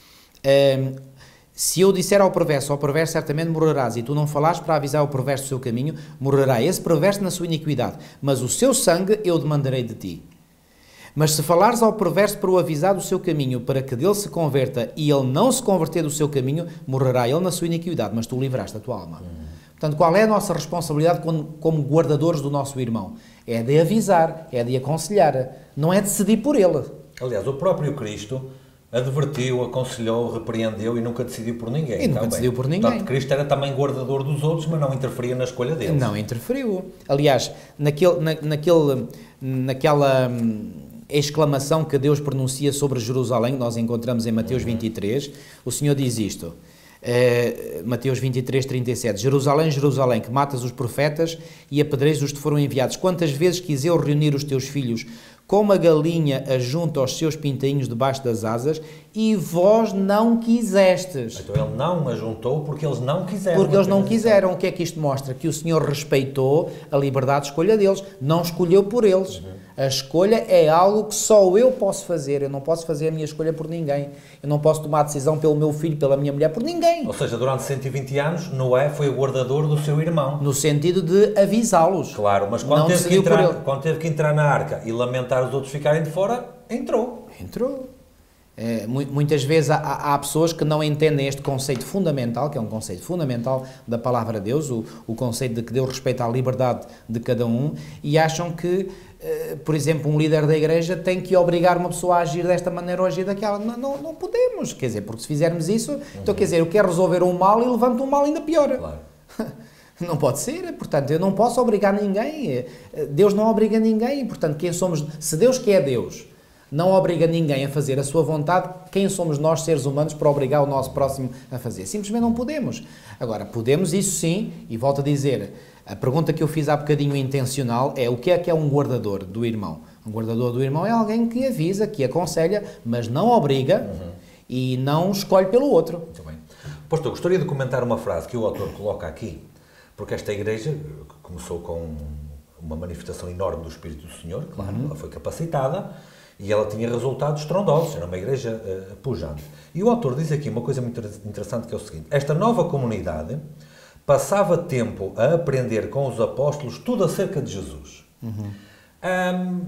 Um, Se eu disser ao perverso, ao perverso certamente morrerás, e tu não falares para avisar o perverso do seu caminho, morrerá esse perverso na sua iniquidade, mas o seu sangue eu demandarei de ti. Mas se falares ao perverso para o avisar do seu caminho, para que dele se converta, e ele não se converter do seu caminho, morrerá ele na sua iniquidade, mas tu livraste a tua alma. Uhum. Portanto, qual é a nossa responsabilidade como, como guardadores do nosso irmão? É de avisar, é de aconselhar, não é decidir por ele.
Aliás, o próprio Cristo Advertiu, aconselhou, repreendeu e nunca decidiu por ninguém.
E nunca
também.
decidiu por ninguém.
Portanto, Cristo era também guardador dos outros, mas não interferia na escolha deles.
Não interferiu. Aliás, naquele, na, naquele, naquela hum, exclamação que Deus pronuncia sobre Jerusalém, nós encontramos em Mateus vinte e três, o Senhor diz isto, uh, Mateus vinte e três, trinta e sete, Jerusalém, Jerusalém, que matas os profetas e apedrejas os que foram enviados. Quantas vezes quis eu reunir os teus filhos como a galinha ajunta os seus pintainhos debaixo das asas, e vós não quisestes.
Então ele não ajuntou porque eles não quiseram.
Porque eles não quiseram. O que é que isto mostra? Que o Senhor respeitou a liberdade de escolha deles, não escolheu por eles. Uhum. A escolha é algo que só eu posso fazer, eu não posso fazer a minha escolha por ninguém. Eu não posso tomar decisão pelo meu filho, pela minha mulher, por ninguém.
Ou seja, durante cento e vinte anos, Noé foi o guardador do seu irmão.
No sentido de avisá-los.
Claro, mas quando teve, que entrar, quando teve que entrar na arca e lamentar os outros ficarem de fora, entrou.
Entrou. É, muitas vezes há, há pessoas que não entendem este conceito fundamental, que é um conceito fundamental da palavra de Deus, o, o conceito de que Deus respeita a liberdade de cada um, e acham que, eh, por exemplo, um líder da igreja tem que obrigar uma pessoa a agir desta maneira ou agir daquela. Não, não, não podemos, quer dizer, porque se fizermos isso, uhum. então quer dizer, eu quero resolver um mal e levanto um mal ainda pior.
Claro.
Não pode ser, portanto, eu não posso obrigar ninguém, Deus não obriga ninguém, portanto, quem somos, se Deus que é Deus, não obriga ninguém a fazer a sua vontade, quem somos nós, seres humanos, para obrigar o nosso próximo a fazer? Simplesmente não podemos. Agora, podemos, isso sim, e volto a dizer, a pergunta que eu fiz há bocadinho intencional é o que é que é um guardador do irmão? Um guardador do irmão é alguém que avisa, que aconselha, mas não obriga uhum. e não escolhe pelo outro.
Muito bem. Pastor, gostaria de comentar uma frase que o autor coloca aqui, porque esta igreja começou com uma manifestação enorme do Espírito do Senhor, claro, uhum. ela foi capacitada, e ela tinha resultados estrondosos, era uma igreja uh, pujante. E o autor diz aqui uma coisa muito interessante, que é o seguinte: esta nova comunidade passava tempo a aprender com os apóstolos tudo acerca de Jesus. Uhum. Um,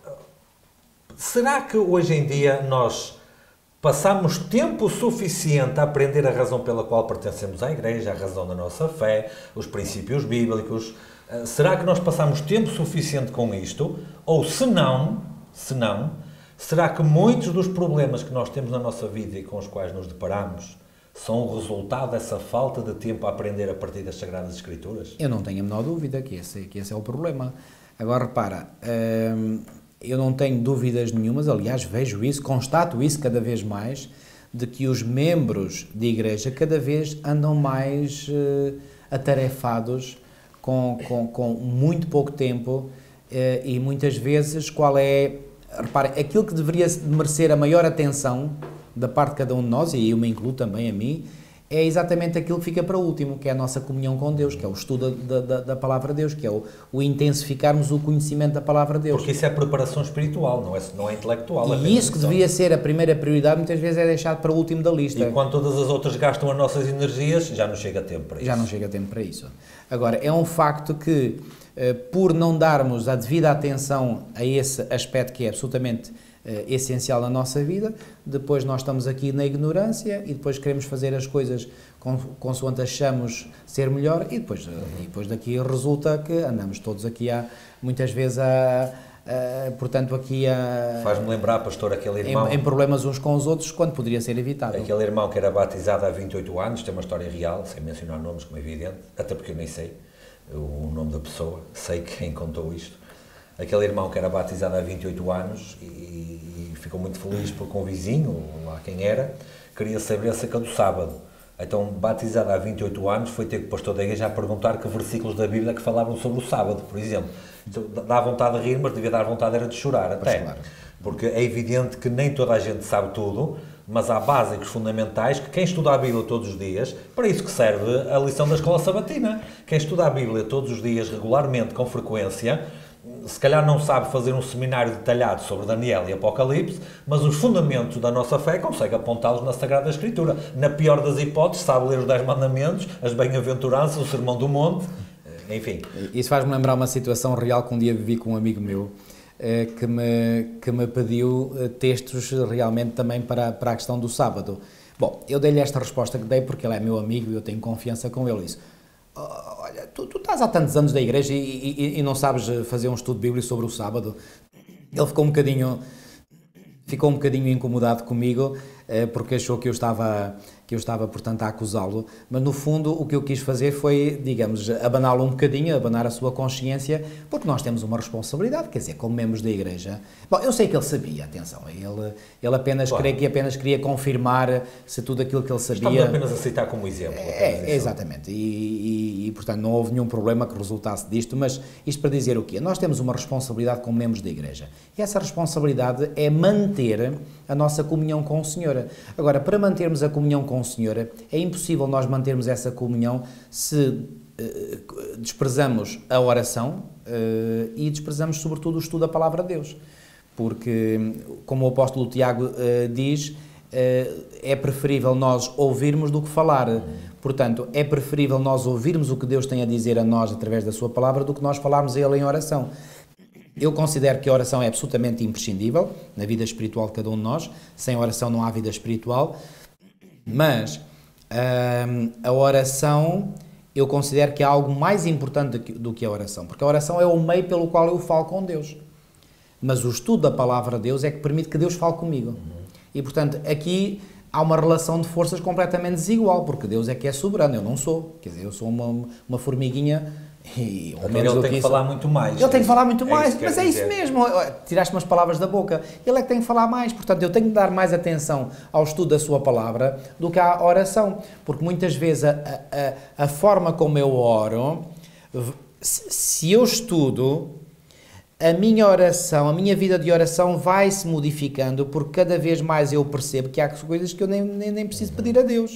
será que hoje em dia nós passamos tempo suficiente a aprender a razão pela qual pertencemos à igreja, a razão da nossa fé, os princípios bíblicos? Uh, será que nós passamos tempo suficiente com isto? Ou se não... Se não, será que muitos dos problemas que nós temos na nossa vida e com os quais nos deparamos são o resultado dessa falta de tempo a aprender a partir das Sagradas Escrituras?
Eu não tenho a menor dúvida que esse, que esse é o problema. Agora, repara, hum, eu não tenho dúvidas nenhumas, aliás, vejo isso, constato isso cada vez mais, de que os membros de igreja cada vez andam mais uh, atarefados, com, com, com muito pouco tempo, Uh, e muitas vezes qual é, repare, aquilo que deveria merecer a maior atenção da parte de cada um de nós, e eu me incluo também a mim, é exatamente aquilo que fica para o último, que é a nossa comunhão com Deus, que é o estudo da, da, da Palavra de Deus, que é o, o intensificarmos o conhecimento da Palavra de Deus.
Porque isso é preparação espiritual, não é, não é intelectual.
E é isso que devia ser a primeira prioridade, muitas vezes é deixado para o último da lista.
E quando todas as outras gastam as nossas energias, já não chega tempo para isso.
Já não chega tempo para isso. Agora, é um facto que, por não darmos a devida atenção a esse aspecto que é absolutamente uh, essencial na nossa vida, depois nós estamos aqui na ignorância e depois queremos fazer as coisas consoante achamos ser melhor e depois, uh, e depois daqui resulta que andamos todos aqui a, muitas vezes a, a portanto aqui a...
Faz-me lembrar, pastor, aquele irmão...
Em, em problemas uns com os outros, quando poderia ser evitado.
Aquele irmão que era batizado há vinte e oito anos, tem uma história real, sem mencionar nomes, como é evidente, até porque eu nem sei o nome da pessoa, sei quem contou isto. Aquele irmão que era batizado há vinte e oito anos e, e ficou muito feliz porque um vizinho, lá quem era, queria saber acerca do sábado. Então, batizado há vinte e oito anos, foi ter com o pastor da igreja a perguntar que versículos da Bíblia que falavam sobre o sábado, por exemplo. Então, dá vontade de rir, mas devia dar vontade era de chorar até. Claro. Porque é evidente que nem toda a gente sabe tudo, mas há básicos fundamentais que quem estuda a Bíblia todos os dias, para isso que serve a lição da escola sabatina. Quem estuda a Bíblia todos os dias, regularmente, com frequência, se calhar não sabe fazer um seminário detalhado sobre Daniel e Apocalipse, mas os fundamentos da nossa fé consegue apontá-los na Sagrada Escritura. Na pior das hipóteses, sabe ler os Dez Mandamentos, as Bem-aventuranças, o Sermão do Monte, enfim.
Isso faz-me lembrar uma situação real que um dia vivi com um amigo meu, que me, que me pediu textos realmente também para, para a questão do sábado. Bom, eu dei-lhe esta resposta que dei porque ele é meu amigo e eu tenho confiança com ele. Disse, oh, olha, tu, tu estás há tantos anos da igreja e, e, e não sabes fazer um estudo bíblico sobre o sábado? Ele ficou um bocadinho... ficou um bocadinho incomodado comigo, porque achou que eu estava, que eu estava portanto, a acusá-lo, mas no fundo o que eu quis fazer foi, digamos, abaná-lo um bocadinho, abanar a sua consciência, porque nós temos uma responsabilidade, quer dizer, como membros da Igreja. Bom, eu sei que ele sabia, atenção, ele, ele apenas, creio que apenas queria confirmar se tudo aquilo que ele sabia...
Estamos apenas a citar como exemplo.
É, exatamente, e, e, e portanto não houve nenhum problema que resultasse disto, mas isto para dizer o quê? Nós temos uma responsabilidade como membros da Igreja, e essa responsabilidade é manter a nossa comunhão com o Senhor. Agora, para mantermos a comunhão com o Senhor, é impossível nós mantermos essa comunhão se uh, desprezamos a oração uh, e desprezamos, sobretudo, o estudo da Palavra de Deus. Porque, como o apóstolo Tiago uh, diz, uh, é preferível nós ouvirmos do que falar. Portanto, é preferível nós ouvirmos o que Deus tem a dizer a nós através da sua palavra do que nós falarmos a Ele em oração. Eu considero que a oração é absolutamente imprescindível na vida espiritual de cada um de nós. Sem oração não há vida espiritual. Mas hum, a oração, eu considero que é algo mais importante do que, do que a oração. Porque a oração é o meio pelo qual eu falo com Deus. Mas o estudo da palavra de Deus é que permite que Deus fale comigo. Uhum. E, portanto, aqui há uma relação de forças completamente desigual. Porque Deus é que é soberano, eu não sou. Quer dizer, eu sou uma, uma formiguinha...
E, então ele tem que isso. falar muito mais.
Ele tem que falar muito é mais, mas é dizer. Isso mesmo, tiraste umas palavras da boca. Ele é que tem que falar mais, portanto eu tenho que dar mais atenção ao estudo da sua palavra do que à oração, porque muitas vezes a, a, a forma como eu oro, se eu estudo, a minha oração, a minha vida de oração vai se modificando, porque cada vez mais eu percebo que há coisas que eu nem, nem, nem preciso pedir a Deus.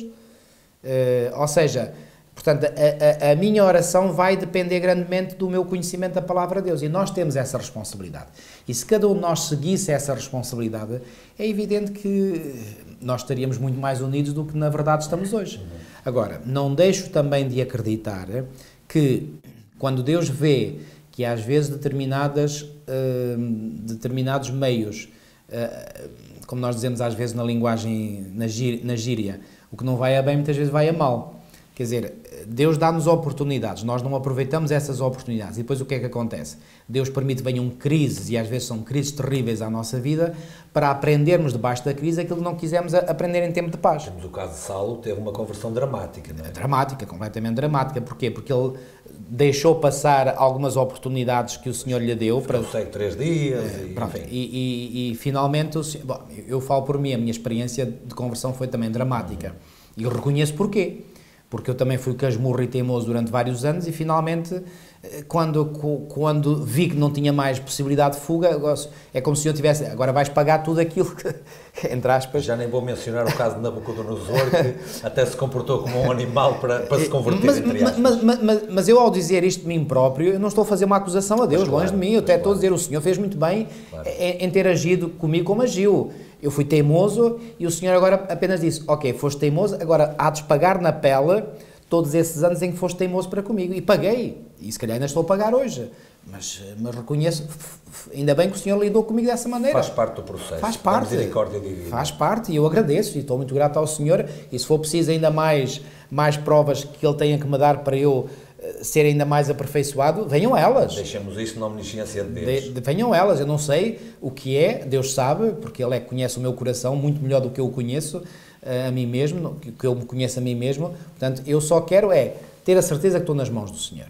Uh, ou seja... Portanto, a, a, a minha oração vai depender grandemente do meu conhecimento da Palavra de Deus e nós temos essa responsabilidade. E se cada um de nós seguisse essa responsabilidade, é evidente que nós estaríamos muito mais unidos do que na verdade estamos hoje. Agora, não deixo também de acreditar que quando Deus vê que às vezes determinadas, uh, determinados meios, uh, como nós dizemos às vezes na linguagem, na, gí, na gíria, o que não vai a bem muitas vezes vai a mal. Quer dizer, Deus dá-nos oportunidades, nós não aproveitamos essas oportunidades. E depois o que é que acontece? Deus permite que venham crises, e às vezes são crises terríveis à nossa vida, para aprendermos debaixo da crise aquilo que não quisemos aprender em tempo de paz.
Temos o caso de Saulo, teve uma conversão dramática, não é?
Dramática, completamente dramática. Porquê? Porque ele deixou passar algumas oportunidades que o Senhor lhe deu.
Ficou para cego três dias.
É,
e,
pronto, e, e, e finalmente, o Senhor, bom, eu falo por mim, a minha experiência de conversão foi também dramática. E eu reconheço porquê. Porque eu também fui casmurro e teimoso durante vários anos e finalmente, quando, quando vi que não tinha mais possibilidade de fuga, é como se eu tivesse, agora vais pagar tudo aquilo que, entre aspas...
Já nem vou mencionar o caso de Nabucodonosor, que até se comportou como um animal para, para se converter,
mas,
entre aspas.
Mas, mas, mas, mas eu, ao dizer isto de mim próprio, eu não estou a fazer uma acusação a Deus, mas, longe claro, de mim, eu até claro. estou a dizer, o Senhor fez muito bem claro. em, em ter agido comigo como agiu. Eu fui teimoso e o Senhor agora apenas disse, ok, foste teimoso, agora há de pagar na pele todos esses anos em que foste teimoso para comigo. E paguei, e se calhar ainda estou a pagar hoje, mas, mas reconheço, ainda bem que o Senhor lidou comigo dessa maneira.
Faz parte do processo,
faz parte,
da misericórdia divina.
Faz parte, e eu agradeço, e estou muito grato ao Senhor, e se for preciso ainda mais, mais provas que Ele tenha que me dar para eu ser ainda mais aperfeiçoado, venham elas.
Deixemos isso na omnisciência de Deus.
De, de, venham elas, eu não sei o que é, Deus sabe, porque Ele é que conhece o meu coração muito melhor do que eu o conheço a mim mesmo, que eu me conheço a mim mesmo, portanto, eu só quero é ter a certeza que estou nas mãos do Senhor.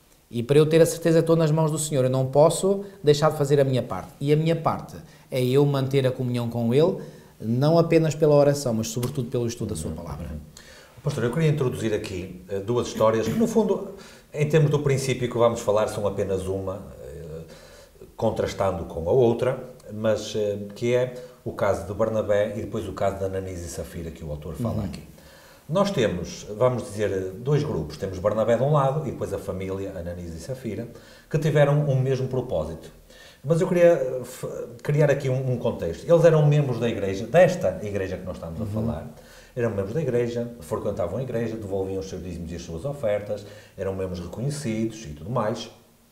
E para eu ter a certeza que estou nas mãos do Senhor, eu não posso deixar de fazer a minha parte. E a minha parte é eu manter a comunhão com Ele, não apenas pela oração, mas sobretudo pelo estudo da sua palavra.
Pastor, eu queria introduzir aqui uh, duas histórias que, no fundo, em termos do princípio que vamos falar, são apenas uma, uh, contrastando com a outra, mas uh, que é o caso de Barnabé e depois o caso de Ananias e Safira, que o autor fala uhum. aqui. Nós temos, vamos dizer, dois grupos. Temos Barnabé de um lado e depois a família Ananias e Safira, que tiveram um mesmo propósito. Mas eu queria criar aqui um, um contexto. Eles eram membros da igreja, desta igreja que nós estamos uhum. a falar, eram membros da igreja, frequentavam a igreja, devolviam os seus dízimos e as suas ofertas, eram membros reconhecidos e tudo mais,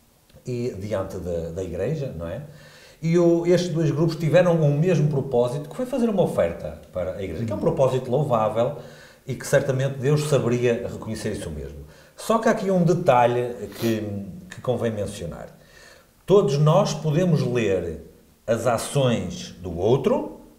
e diante da, da igreja, não é? E o, estes dois grupos tiveram o mesmo propósito, que foi fazer uma oferta para a igreja, que é um propósito louvável e que certamente Deus saberia reconhecer isso mesmo. Só que há aqui um detalhe que, que convém mencionar. Todos nós podemos ler as ações do outro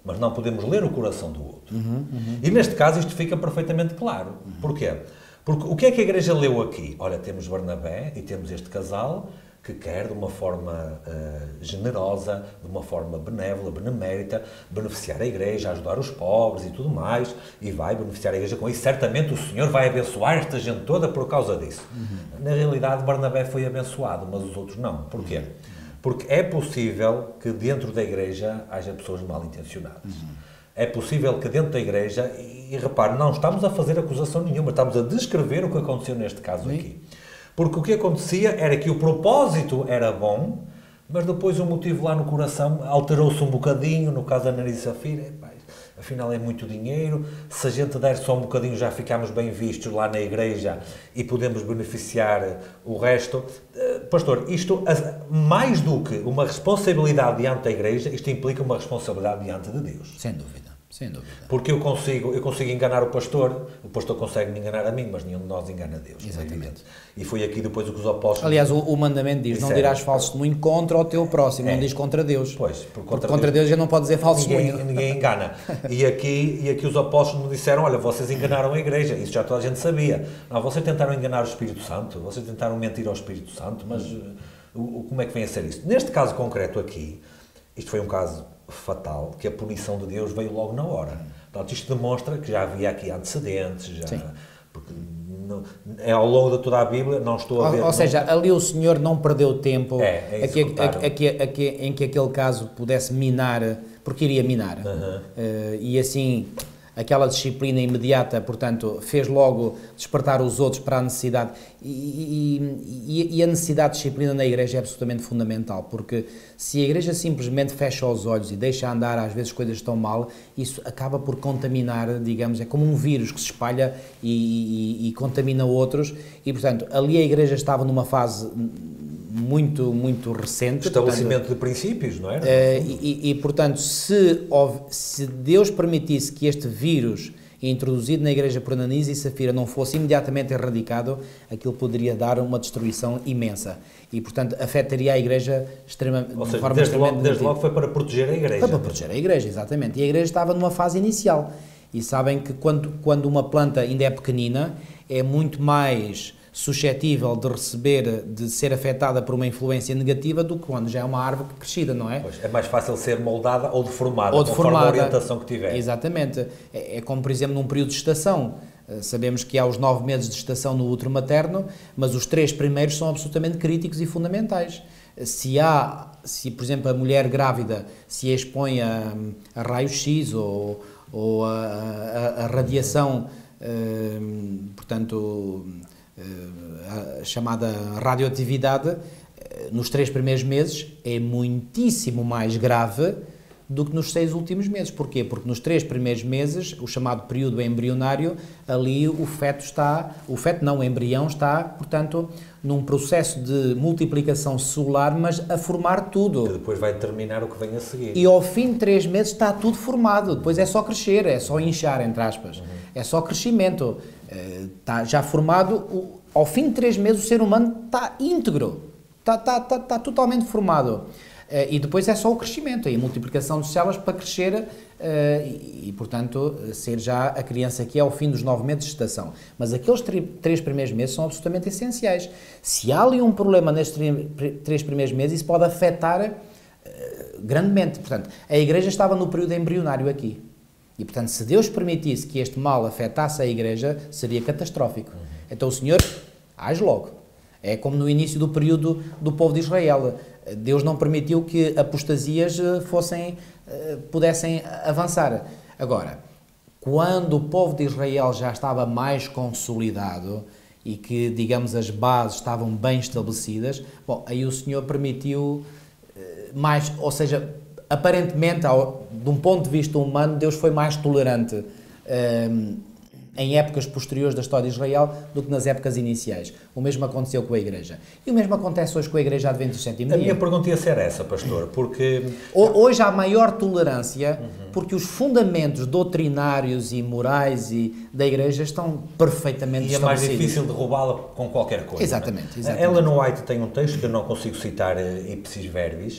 mas não podemos ler o coração do outro.
Uhum, uhum.
E neste caso isto fica perfeitamente claro. Uhum. Porquê? Porque o que é que a Igreja leu aqui? Olha, temos Barnabé e temos este casal que quer, de uma forma uh, generosa, de uma forma benévola, benemérita, beneficiar a Igreja, ajudar os pobres e tudo mais, e vai beneficiar a Igreja com isso. Certamente o Senhor vai abençoar esta gente toda por causa disso. Uhum. Na realidade, Barnabé foi abençoado, mas os outros não. Porquê? Uhum. Porque é possível que dentro da Igreja haja pessoas mal intencionadas. Uhum. É possível que dentro da Igreja, e, e repare, não estamos a fazer acusação nenhuma, estamos a descrever o que aconteceu neste caso Sim. aqui. Porque o que acontecia era que o propósito era bom, mas depois o motivo lá no coração alterou-se um bocadinho, no caso da Nariz e Safira, afinal é muito dinheiro, se a gente der só um bocadinho já ficamos bem vistos lá na igreja e podemos beneficiar o resto. Pastor, isto, mais do que uma responsabilidade diante da igreja, isto implica uma responsabilidade diante de Deus.
Sem dúvida. Sem dúvida.
Porque eu consigo, eu consigo enganar o pastor, o pastor consegue me enganar a mim, mas nenhum de nós engana Deus.
Exatamente.
E foi aqui depois o que os apóstolos...
Aliás, o, o mandamento diz, não dirás falso testemunho contra o teu próximo, é. não diz contra Deus.
Pois, por contra,
porque contra Deus já não pode dizer falso
ninguém,
testemunho.
Ninguém engana. E aqui, e aqui os apóstolos me disseram, olha, vocês enganaram a igreja, isso já toda a gente sabia. Não, vocês tentaram enganar o Espírito Santo, vocês tentaram mentir ao Espírito Santo, mas hum. uh, como é que vem a ser isso? Neste caso concreto aqui, isto foi um caso fatal, que a punição de Deus veio logo na hora. Portanto, isto demonstra que já havia aqui antecedentes, já, porque não, é ao longo de toda a Bíblia, não estou a ver...
Ou, ou seja,
não,
ali o Senhor não perdeu tempo
é, é
aqui, aqui, aqui, aqui, em que aquele caso pudesse minar, porque iria minar, uh-huh. uh, e assim... Aquela disciplina imediata, portanto, fez logo despertar os outros para a necessidade. E, e, e a necessidade de disciplina na igreja é absolutamente fundamental, porque se a igreja simplesmente fecha os olhos e deixa andar, às vezes coisas estão mal, isso acaba por contaminar, digamos, é como um vírus que se espalha e, e, e contamina outros. E, portanto, ali a igreja estava numa fase muito, muito recente.
Estabelecimento
portanto,
de princípios, não é?
Uh, e, e, portanto, se, se Deus permitisse que este vírus introduzido na igreja por Ananias e Safira não fosse imediatamente erradicado, aquilo poderia dar uma destruição imensa. E, portanto, afetaria a igreja extremamente...
Ou seja, desde, logo, desde logo foi para proteger a igreja.
Foi para proteger a igreja, exatamente. E a igreja estava numa fase inicial. E sabem que quando, quando uma planta ainda é pequenina, é muito mais suscetível de receber, de ser afetada por uma influência negativa do que quando já é uma árvore crescida, não é?
Pois, é mais fácil ser moldada ou deformada,
ou deformada,
conforme a orientação que tiver.
Exatamente. É, é como, por exemplo, num período de estação. Sabemos que há os nove meses de estação no útero materno, mas os três primeiros são absolutamente críticos e fundamentais. Se há, se por exemplo a mulher grávida se expõe a, a raio-x ou, ou a, a, a radiação, eh, portanto... a chamada radioatividade, nos três primeiros meses é muitíssimo mais grave do que nos seis últimos meses. Porquê? Porque nos três primeiros meses, o chamado período embrionário, ali o feto está, o feto não, o embrião está, portanto, num processo de multiplicação celular, mas a formar tudo.
Que depois vai determinar o que vem a seguir.
E ao fim de três meses está tudo formado, depois é só crescer, é só inchar, entre aspas, uhum. é só crescimento. Está já formado, ao fim de três meses o ser humano está íntegro, está, está, está, está totalmente formado. E depois é só o crescimento, a multiplicação de células para crescer e, e, portanto, ser já a criança que é ao fim dos nove meses de gestação. Mas aqueles três primeiros meses são absolutamente essenciais. Se há ali um problema nestes três primeiros meses, isso pode afetar grandemente. Portanto, a igreja estava no período embrionário aqui. E, portanto, se Deus permitisse que este mal afetasse a igreja, seria catastrófico. Uhum. Então o Senhor age logo. É como no início do período do povo de Israel. Deus não permitiu que apostasias fossem, pudessem avançar. Agora, quando o povo de Israel já estava mais consolidado e que, digamos, as bases estavam bem estabelecidas, bom, aí o Senhor permitiu mais, ou seja, aparentemente, ao, de um ponto de vista humano, Deus foi mais tolerante um, em épocas posteriores da história de Israel do que nas épocas iniciais. O mesmo aconteceu com a Igreja. E o mesmo acontece hoje com a Igreja Adventista do Sétimo Dia.
A minha pergunta ia ser essa, pastor, porque...
Hoje há maior tolerância, uhum. porque os fundamentos doutrinários e morais e da Igreja estão perfeitamente
e
estabelecidos.
E é mais difícil derrubá-la com qualquer coisa.
Exatamente,
é?
exatamente.
Ellen White tem um texto que eu não consigo citar ipsis verbis,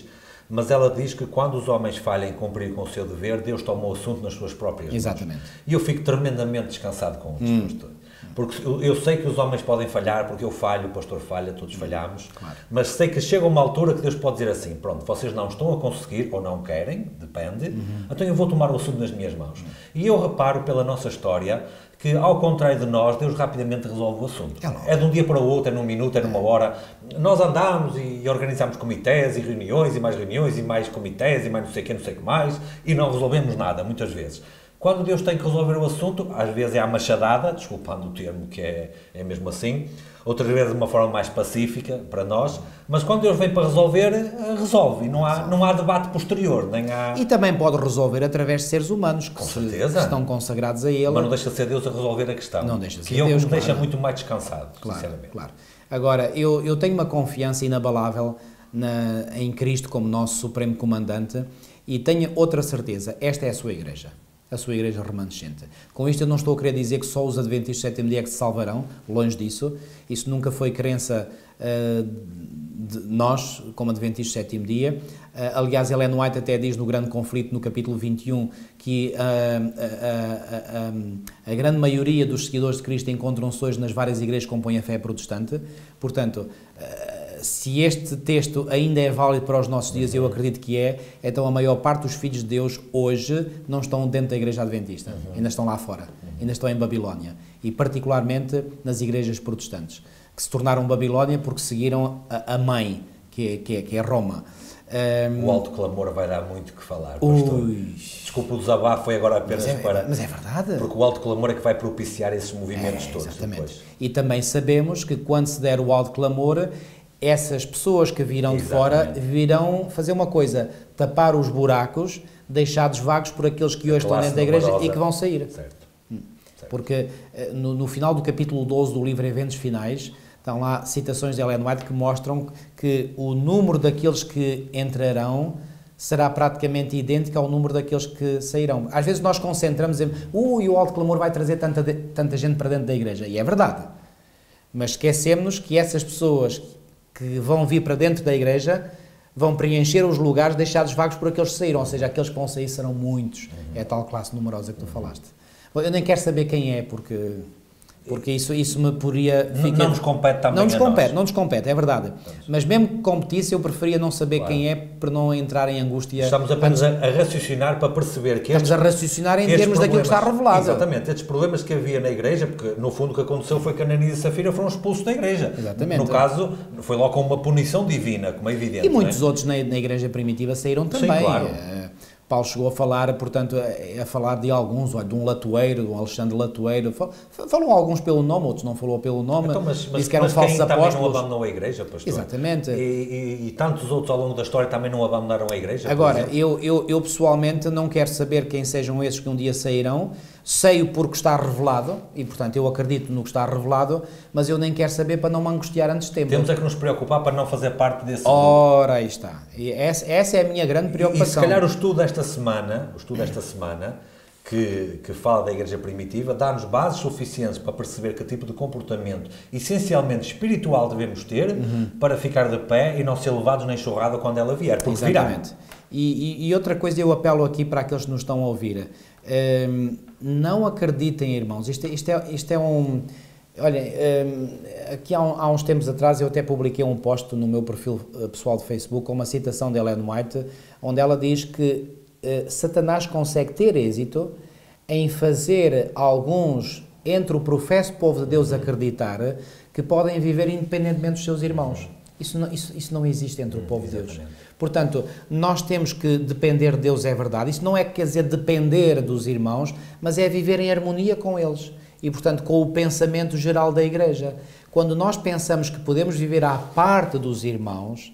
mas ela diz que quando os homens falham em cumprir com o seu dever, Deus toma o assunto nas suas próprias mãos.
Exatamente.
E eu fico tremendamente descansado com isto, hum. pastor. Porque eu, eu sei que os homens podem falhar, porque eu falho, o pastor falha, todos falhamos, claro. Mas sei que chega uma altura que Deus pode dizer assim, pronto, vocês não estão a conseguir, ou não querem, depende, uhum. então eu vou tomar o assunto nas minhas mãos. Uhum. E eu reparo pela nossa história que, ao contrário de nós, Deus rapidamente resolve o assunto. É, é de um dia para o outro, é num minuto, é numa hora. Nós andamos e organizamos comitês e reuniões, e mais reuniões, e mais comitês, e mais não sei o que, não sei o que mais, e não resolvemos nada, muitas vezes. Quando Deus tem que resolver o assunto, às vezes é à machadada, desculpando o termo que é, é mesmo assim, outras vezes de uma forma mais pacífica para nós, mas quando Deus vem para resolver, resolve, e não há, não há debate posterior, nem há...
E também pode resolver através de seres humanos que,
Com
se,
certeza.
que estão consagrados a Ele.
Mas não deixa de ser Deus a resolver a questão.
Não deixa de ser
que
Deus,
me
claro.
deixa muito mais descansado,
claro,
sinceramente.
Claro. Agora, eu, eu tenho uma confiança inabalável na, em Cristo como nosso Supremo Comandante e tenho outra certeza, esta é a sua Igreja. A sua igreja remanescente. Com isto eu não estou a querer dizer que só os adventistas do sétimo dia é que se salvarão, longe disso. Isso nunca foi crença uh, de nós, como adventistas do sétimo dia. Uh, aliás, Ellen White até diz no Grande Conflito, no capítulo vinte e um, que uh, uh, uh, uh, a grande maioria dos seguidores de Cristo encontram-se hoje nas várias igrejas que compõem a fé protestante. Portanto, uh, se este texto ainda é válido para os nossos dias, eu acredito que é, então a maior parte dos filhos de Deus hoje não estão dentro da igreja adventista, uhum. ainda estão lá fora, uhum. ainda estão em Babilónia, e particularmente nas igrejas protestantes, que se tornaram Babilónia porque seguiram a, a mãe, que é, que é, que é Roma.
Um, o alto clamor vai dar muito que falar, pastor. Ui. Desculpa, o desabafo foi agora apenas
mas é,
para...
Mas é verdade.
Porque o alto clamor é que vai propiciar esses movimentos
é,
todos
exatamente.
Depois.
E também sabemos que quando se der o alto clamor, essas pessoas que virão de fora virão fazer uma coisa, tapar os buracos deixados vagos por aqueles que hoje estão dentro da igreja e que vão sair.
Certo. Certo.
Porque no, no final do capítulo doze do livro Eventos Finais, estão lá citações de Ellen White que mostram que o número daqueles que entrarão será praticamente idêntico ao número daqueles que sairão. Às vezes nós concentramos em ui, o alto clamor vai trazer tanta, tanta gente para dentro da igreja, e é verdade. Mas esquecemos que essas pessoas que vão vir para dentro da igreja vão preencher os lugares deixados vagos por aqueles que saíram, ou seja, aqueles que vão sair serão muitos. Uhum. É a tal classe numerosa que tu falaste. Bom, eu nem quero saber quem é, porque, porque isso, isso me poderia...
Fica... Não nos compete também
Não nos
a
compete,
nós.
não nos compete, é verdade. Mas mesmo que competisse, eu preferia não saber claro. Quem é, para não entrar em angústia.
Estamos apenas antes... a, a raciocinar para perceber que
Estamos
estes,
a raciocinar em termos daquilo que está revelado.
Exatamente, estes problemas que havia na igreja, porque no fundo o que aconteceu foi que Ananias e Safira foram expulsos da igreja.
Exatamente.
No caso, foi logo com uma punição divina, como é evidente.
E muitos
não é?
outros na, na igreja primitiva saíram também.
Sim, claro.
Paulo chegou a falar, portanto, a, a falar de alguns, de um Latoeiro, de um Alexandre Latoeiro, falou alguns pelo nome, outros não falou pelo nome,
então, mas, mas,
disse que eram
mas
falsos
quem
apóstolos.
Também não abandonou a igreja, pastor?
Exatamente.
E, e, e tantos outros ao longo da história também não abandonaram a igreja?
Agora, eu, eu, eu pessoalmente não quero saber quem sejam esses que um dia sairão, sei-o porque está revelado, e portanto eu acredito no que está revelado, mas eu nem quero saber para não me angustiar antes de tempo.
Temos é que nos preocupar para não fazer parte desse
Ora, aí está. E essa, essa é a minha grande preocupação.
E, e se calhar o estudo desta semana, o estudo desta semana, que, que fala da igreja primitiva, dá-nos bases suficientes para perceber que tipo de comportamento essencialmente espiritual devemos ter uhum. para ficar de pé e não ser levados na enxurrada quando ela vier, porque
exatamente.
Virá.
E, e, e outra coisa, eu apelo aqui para aqueles que nos estão a ouvir, um, não acreditem, irmãos, isto, isto, é, isto é um... Olhem, um, aqui há, um, há uns tempos atrás eu até publiquei um post no meu perfil pessoal de Facebook com uma citação de Ellen White, onde ela diz que uh, Satanás consegue ter êxito em fazer alguns, entre o professo povo de Deus, acreditar que podem viver independentemente dos seus irmãos. Isso não, isso, isso não existe entre o povo de Deus. Portanto, nós temos que depender de Deus, é verdade. Isso não é, quer dizer, depender dos irmãos, mas é viver em harmonia com eles. E, portanto, com o pensamento geral da Igreja. Quando nós pensamos que podemos viver à parte dos irmãos,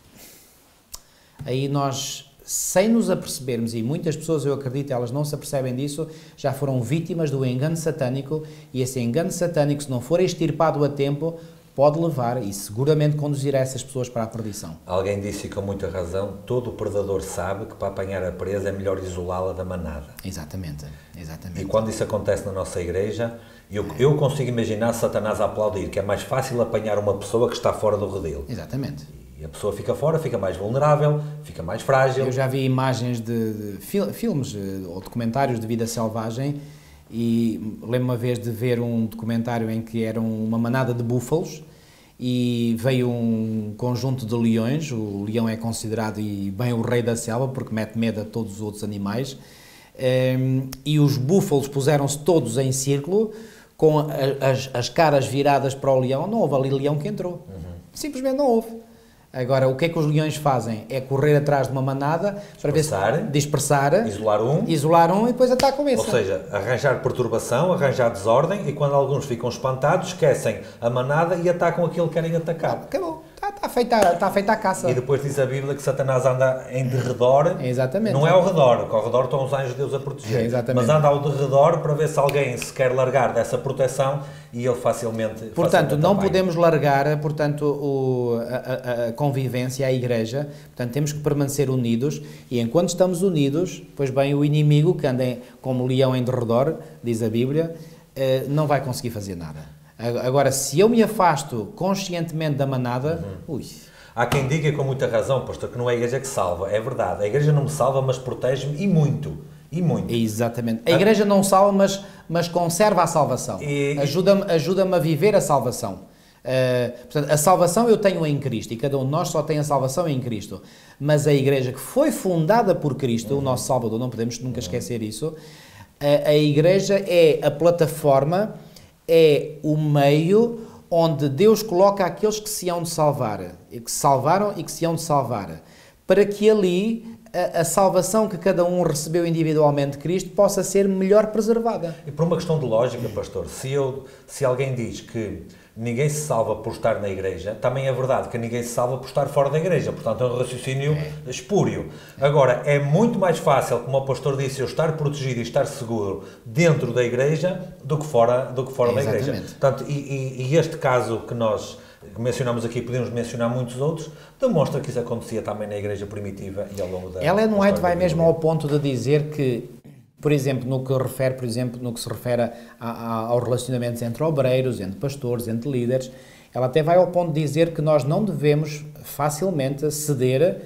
aí nós, sem nos apercebermos, e muitas pessoas, eu acredito, elas não se apercebem disso, já foram vítimas do engano satânico, e esse engano satânico, se não for extirpado a tempo, pode levar e seguramente conduzirá essas pessoas para a perdição.
Alguém disse com muita razão, todo o predador sabe que para apanhar a presa é melhor isolá-la da manada.
Exatamente, exatamente.
E quando isso acontece na nossa igreja, eu, é. eu consigo imaginar Satanás a aplaudir, que é mais fácil apanhar uma pessoa que está fora do redil.
Exatamente.
E a pessoa fica fora, fica mais vulnerável, fica mais frágil.
Eu já vi imagens de, de fil filmes ou documentários de vida selvagem e lembro uma vez de ver um documentário em que era uma manada de búfalos e veio um conjunto de leões. O leão é considerado e bem o rei da selva porque mete medo a todos os outros animais. Um, e os búfalos puseram-se todos em círculo com a, as, as caras viradas para o leão. Não houve ali leão que entrou. Uhum. Simplesmente não houve. Agora, o que é que os leões fazem? É correr atrás de uma manada para
dispersar,
ver se, dispersar,
isolar um,
isolar um e depois atacam esse.
Ou seja, arranjar perturbação, arranjar desordem e quando alguns ficam espantados, esquecem a manada e atacam aquilo que querem atacar.
Acabou. Está, está, feita, está feita a caça.
E depois diz a Bíblia que Satanás anda em derredor.
Exatamente.
Não é ao redor, porque ao redor estão os anjos de Deus a proteger.
Exatamente.
Mas anda ao derredor para ver se alguém se quer largar dessa proteção e ele facilmente...
Portanto,
facilmente
não
apanha.
podemos largar portanto, o, a, a, a convivência, a Igreja. Portanto, temos que permanecer unidos e enquanto estamos unidos, pois bem, o inimigo que anda como leão em derredor, diz a Bíblia, não vai conseguir fazer nada. Agora, se eu me afasto conscientemente da manada, uhum. ui...
Há quem diga com muita razão, pastor, que não é a Igreja que salva. É verdade, a Igreja não me salva, mas protege-me e muito. E muito.
Exatamente. A Igreja não salva, mas, mas conserva a salvação.
E...
Ajuda-me ajuda-me a viver a salvação. Uh, portanto, a salvação eu tenho em Cristo e cada um de nós só tem a salvação em Cristo. Mas a Igreja que foi fundada por Cristo, uhum. o nosso Salvador, não podemos nunca uhum. esquecer isso, a, a Igreja é a plataforma, é o meio onde Deus coloca aqueles que se hão de salvar, e que se salvaram e que se hão de salvar, para que ali a, a salvação que cada um recebeu individualmente de Cristo possa ser melhor preservada.
E por uma questão de lógica, pastor, se, eu, se alguém diz que ninguém se salva por estar na Igreja, também é verdade que ninguém se salva por estar fora da Igreja, portanto é um raciocínio é. espúrio. Agora, é muito mais fácil, como o pastor disse, eu estar protegido e estar seguro dentro da Igreja do que fora, do que fora é, da Igreja. Portanto, e, e, e este caso que nós mencionamos aqui, podemos mencionar muitos outros, demonstra que isso acontecia também na Igreja primitiva e ao longo da
Ellen
da
White vai mesmo ao ponto de dizer que, por exemplo, no que refere, por exemplo, no que se refere a, a, aos relacionamentos entre obreiros, entre pastores, entre líderes, ela até vai ao ponto de dizer que nós não devemos facilmente ceder,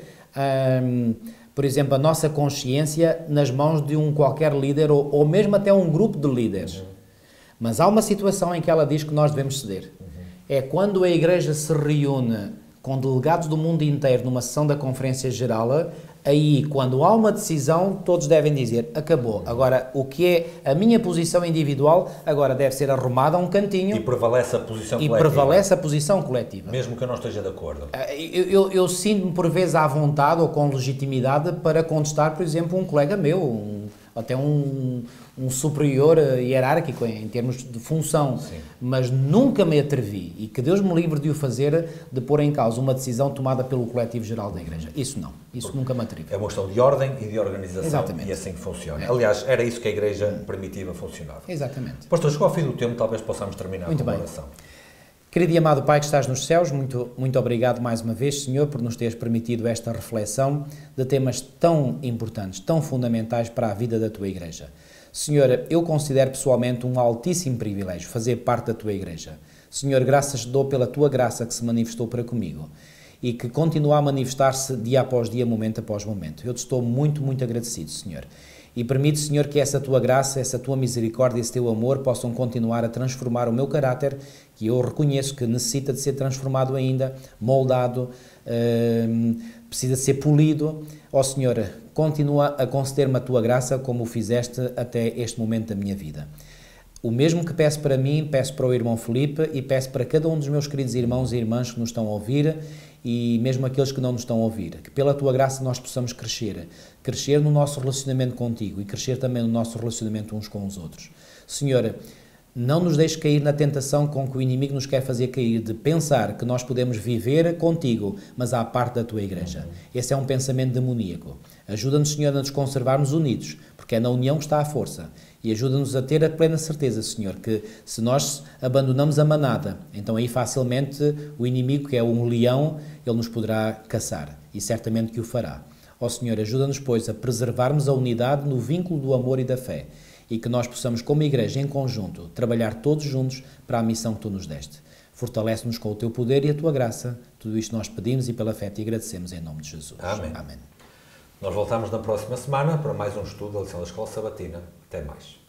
hum, por exemplo, a nossa consciência nas mãos de um qualquer líder ou, ou mesmo até um grupo de líderes. Uhum. Mas há uma situação em que ela diz que nós devemos ceder. Uhum. É quando a Igreja se reúne com delegados do mundo inteiro numa sessão da Conferência Geral. Aí, quando há uma decisão, todos devem dizer, acabou. Agora, o que é a minha posição individual, agora deve ser arrumada a um cantinho.
E prevalece a posição
e
coletiva.
E prevalece a posição coletiva.
Mesmo que eu não esteja de acordo.
Eu, eu, eu sinto-me, por vezes, à vontade ou com legitimidade para contestar, por exemplo, um colega meu, um, até um, um superior hierárquico em termos de função. Sim. Mas nunca me atrevi, e que Deus me livre de o fazer, de pôr em causa uma decisão tomada pelo coletivo geral da Igreja. Isso não. Isso Porque nunca me atrevi.
É uma questão de ordem e de organização.
Exatamente.
E assim que funciona. É. Aliás, era isso que a Igreja primitiva funcionava.
Exatamente.
Pastor, chegou ao fim do tempo, talvez possamos terminar
muito
com uma
bem.
oração.
Querido e amado Pai que estás nos céus, muito, muito obrigado mais uma vez, Senhor, por nos teres permitido esta reflexão de temas tão importantes, tão fundamentais para a vida da Tua Igreja. Senhor, eu considero pessoalmente um altíssimo privilégio fazer parte da Tua Igreja. Senhor, graças te dou pela Tua graça que se manifestou para comigo e que continua a manifestar-se dia após dia, momento após momento. Eu te estou muito, muito agradecido, Senhor. E permite, Senhor, que essa Tua graça, essa Tua misericórdia, esse Teu amor possam continuar a transformar o meu caráter, que eu reconheço que necessita de ser transformado ainda, moldado, uh, precisa ser polido. Ó Senhor, continua a conceder-me a Tua graça como o fizeste até este momento da minha vida. O mesmo que peço para mim, peço para o irmão Filipe e peço para cada um dos meus queridos irmãos e irmãs que nos estão a ouvir e mesmo aqueles que não nos estão a ouvir, que pela Tua graça nós possamos crescer, crescer no nosso relacionamento contigo e crescer também no nosso relacionamento uns com os outros. Senhor, não nos deixes cair na tentação com que o inimigo nos quer fazer cair, de pensar que nós podemos viver contigo, mas à parte da Tua Igreja. Esse é um pensamento demoníaco. Ajuda-nos, Senhor, a nos conservarmos unidos, porque é na união que está a força. E ajuda-nos a ter a plena certeza, Senhor, que se nós abandonamos a manada, então aí facilmente o inimigo, que é um leão, ele nos poderá caçar. E certamente que o fará. Ó Senhor, ajuda-nos, pois, a preservarmos a unidade no vínculo do amor e da fé. E que nós possamos, como igreja, em conjunto, trabalhar todos juntos para a missão que Tu nos deste. fortalece-nos com o teu poder e a tua graça. Tudo isto nós pedimos e pela fé te agradecemos em nome de Jesus.
Amém.
Amém.
Nós voltamos na próxima semana para mais um estudo da lição da Escola Sabatina. Até mais.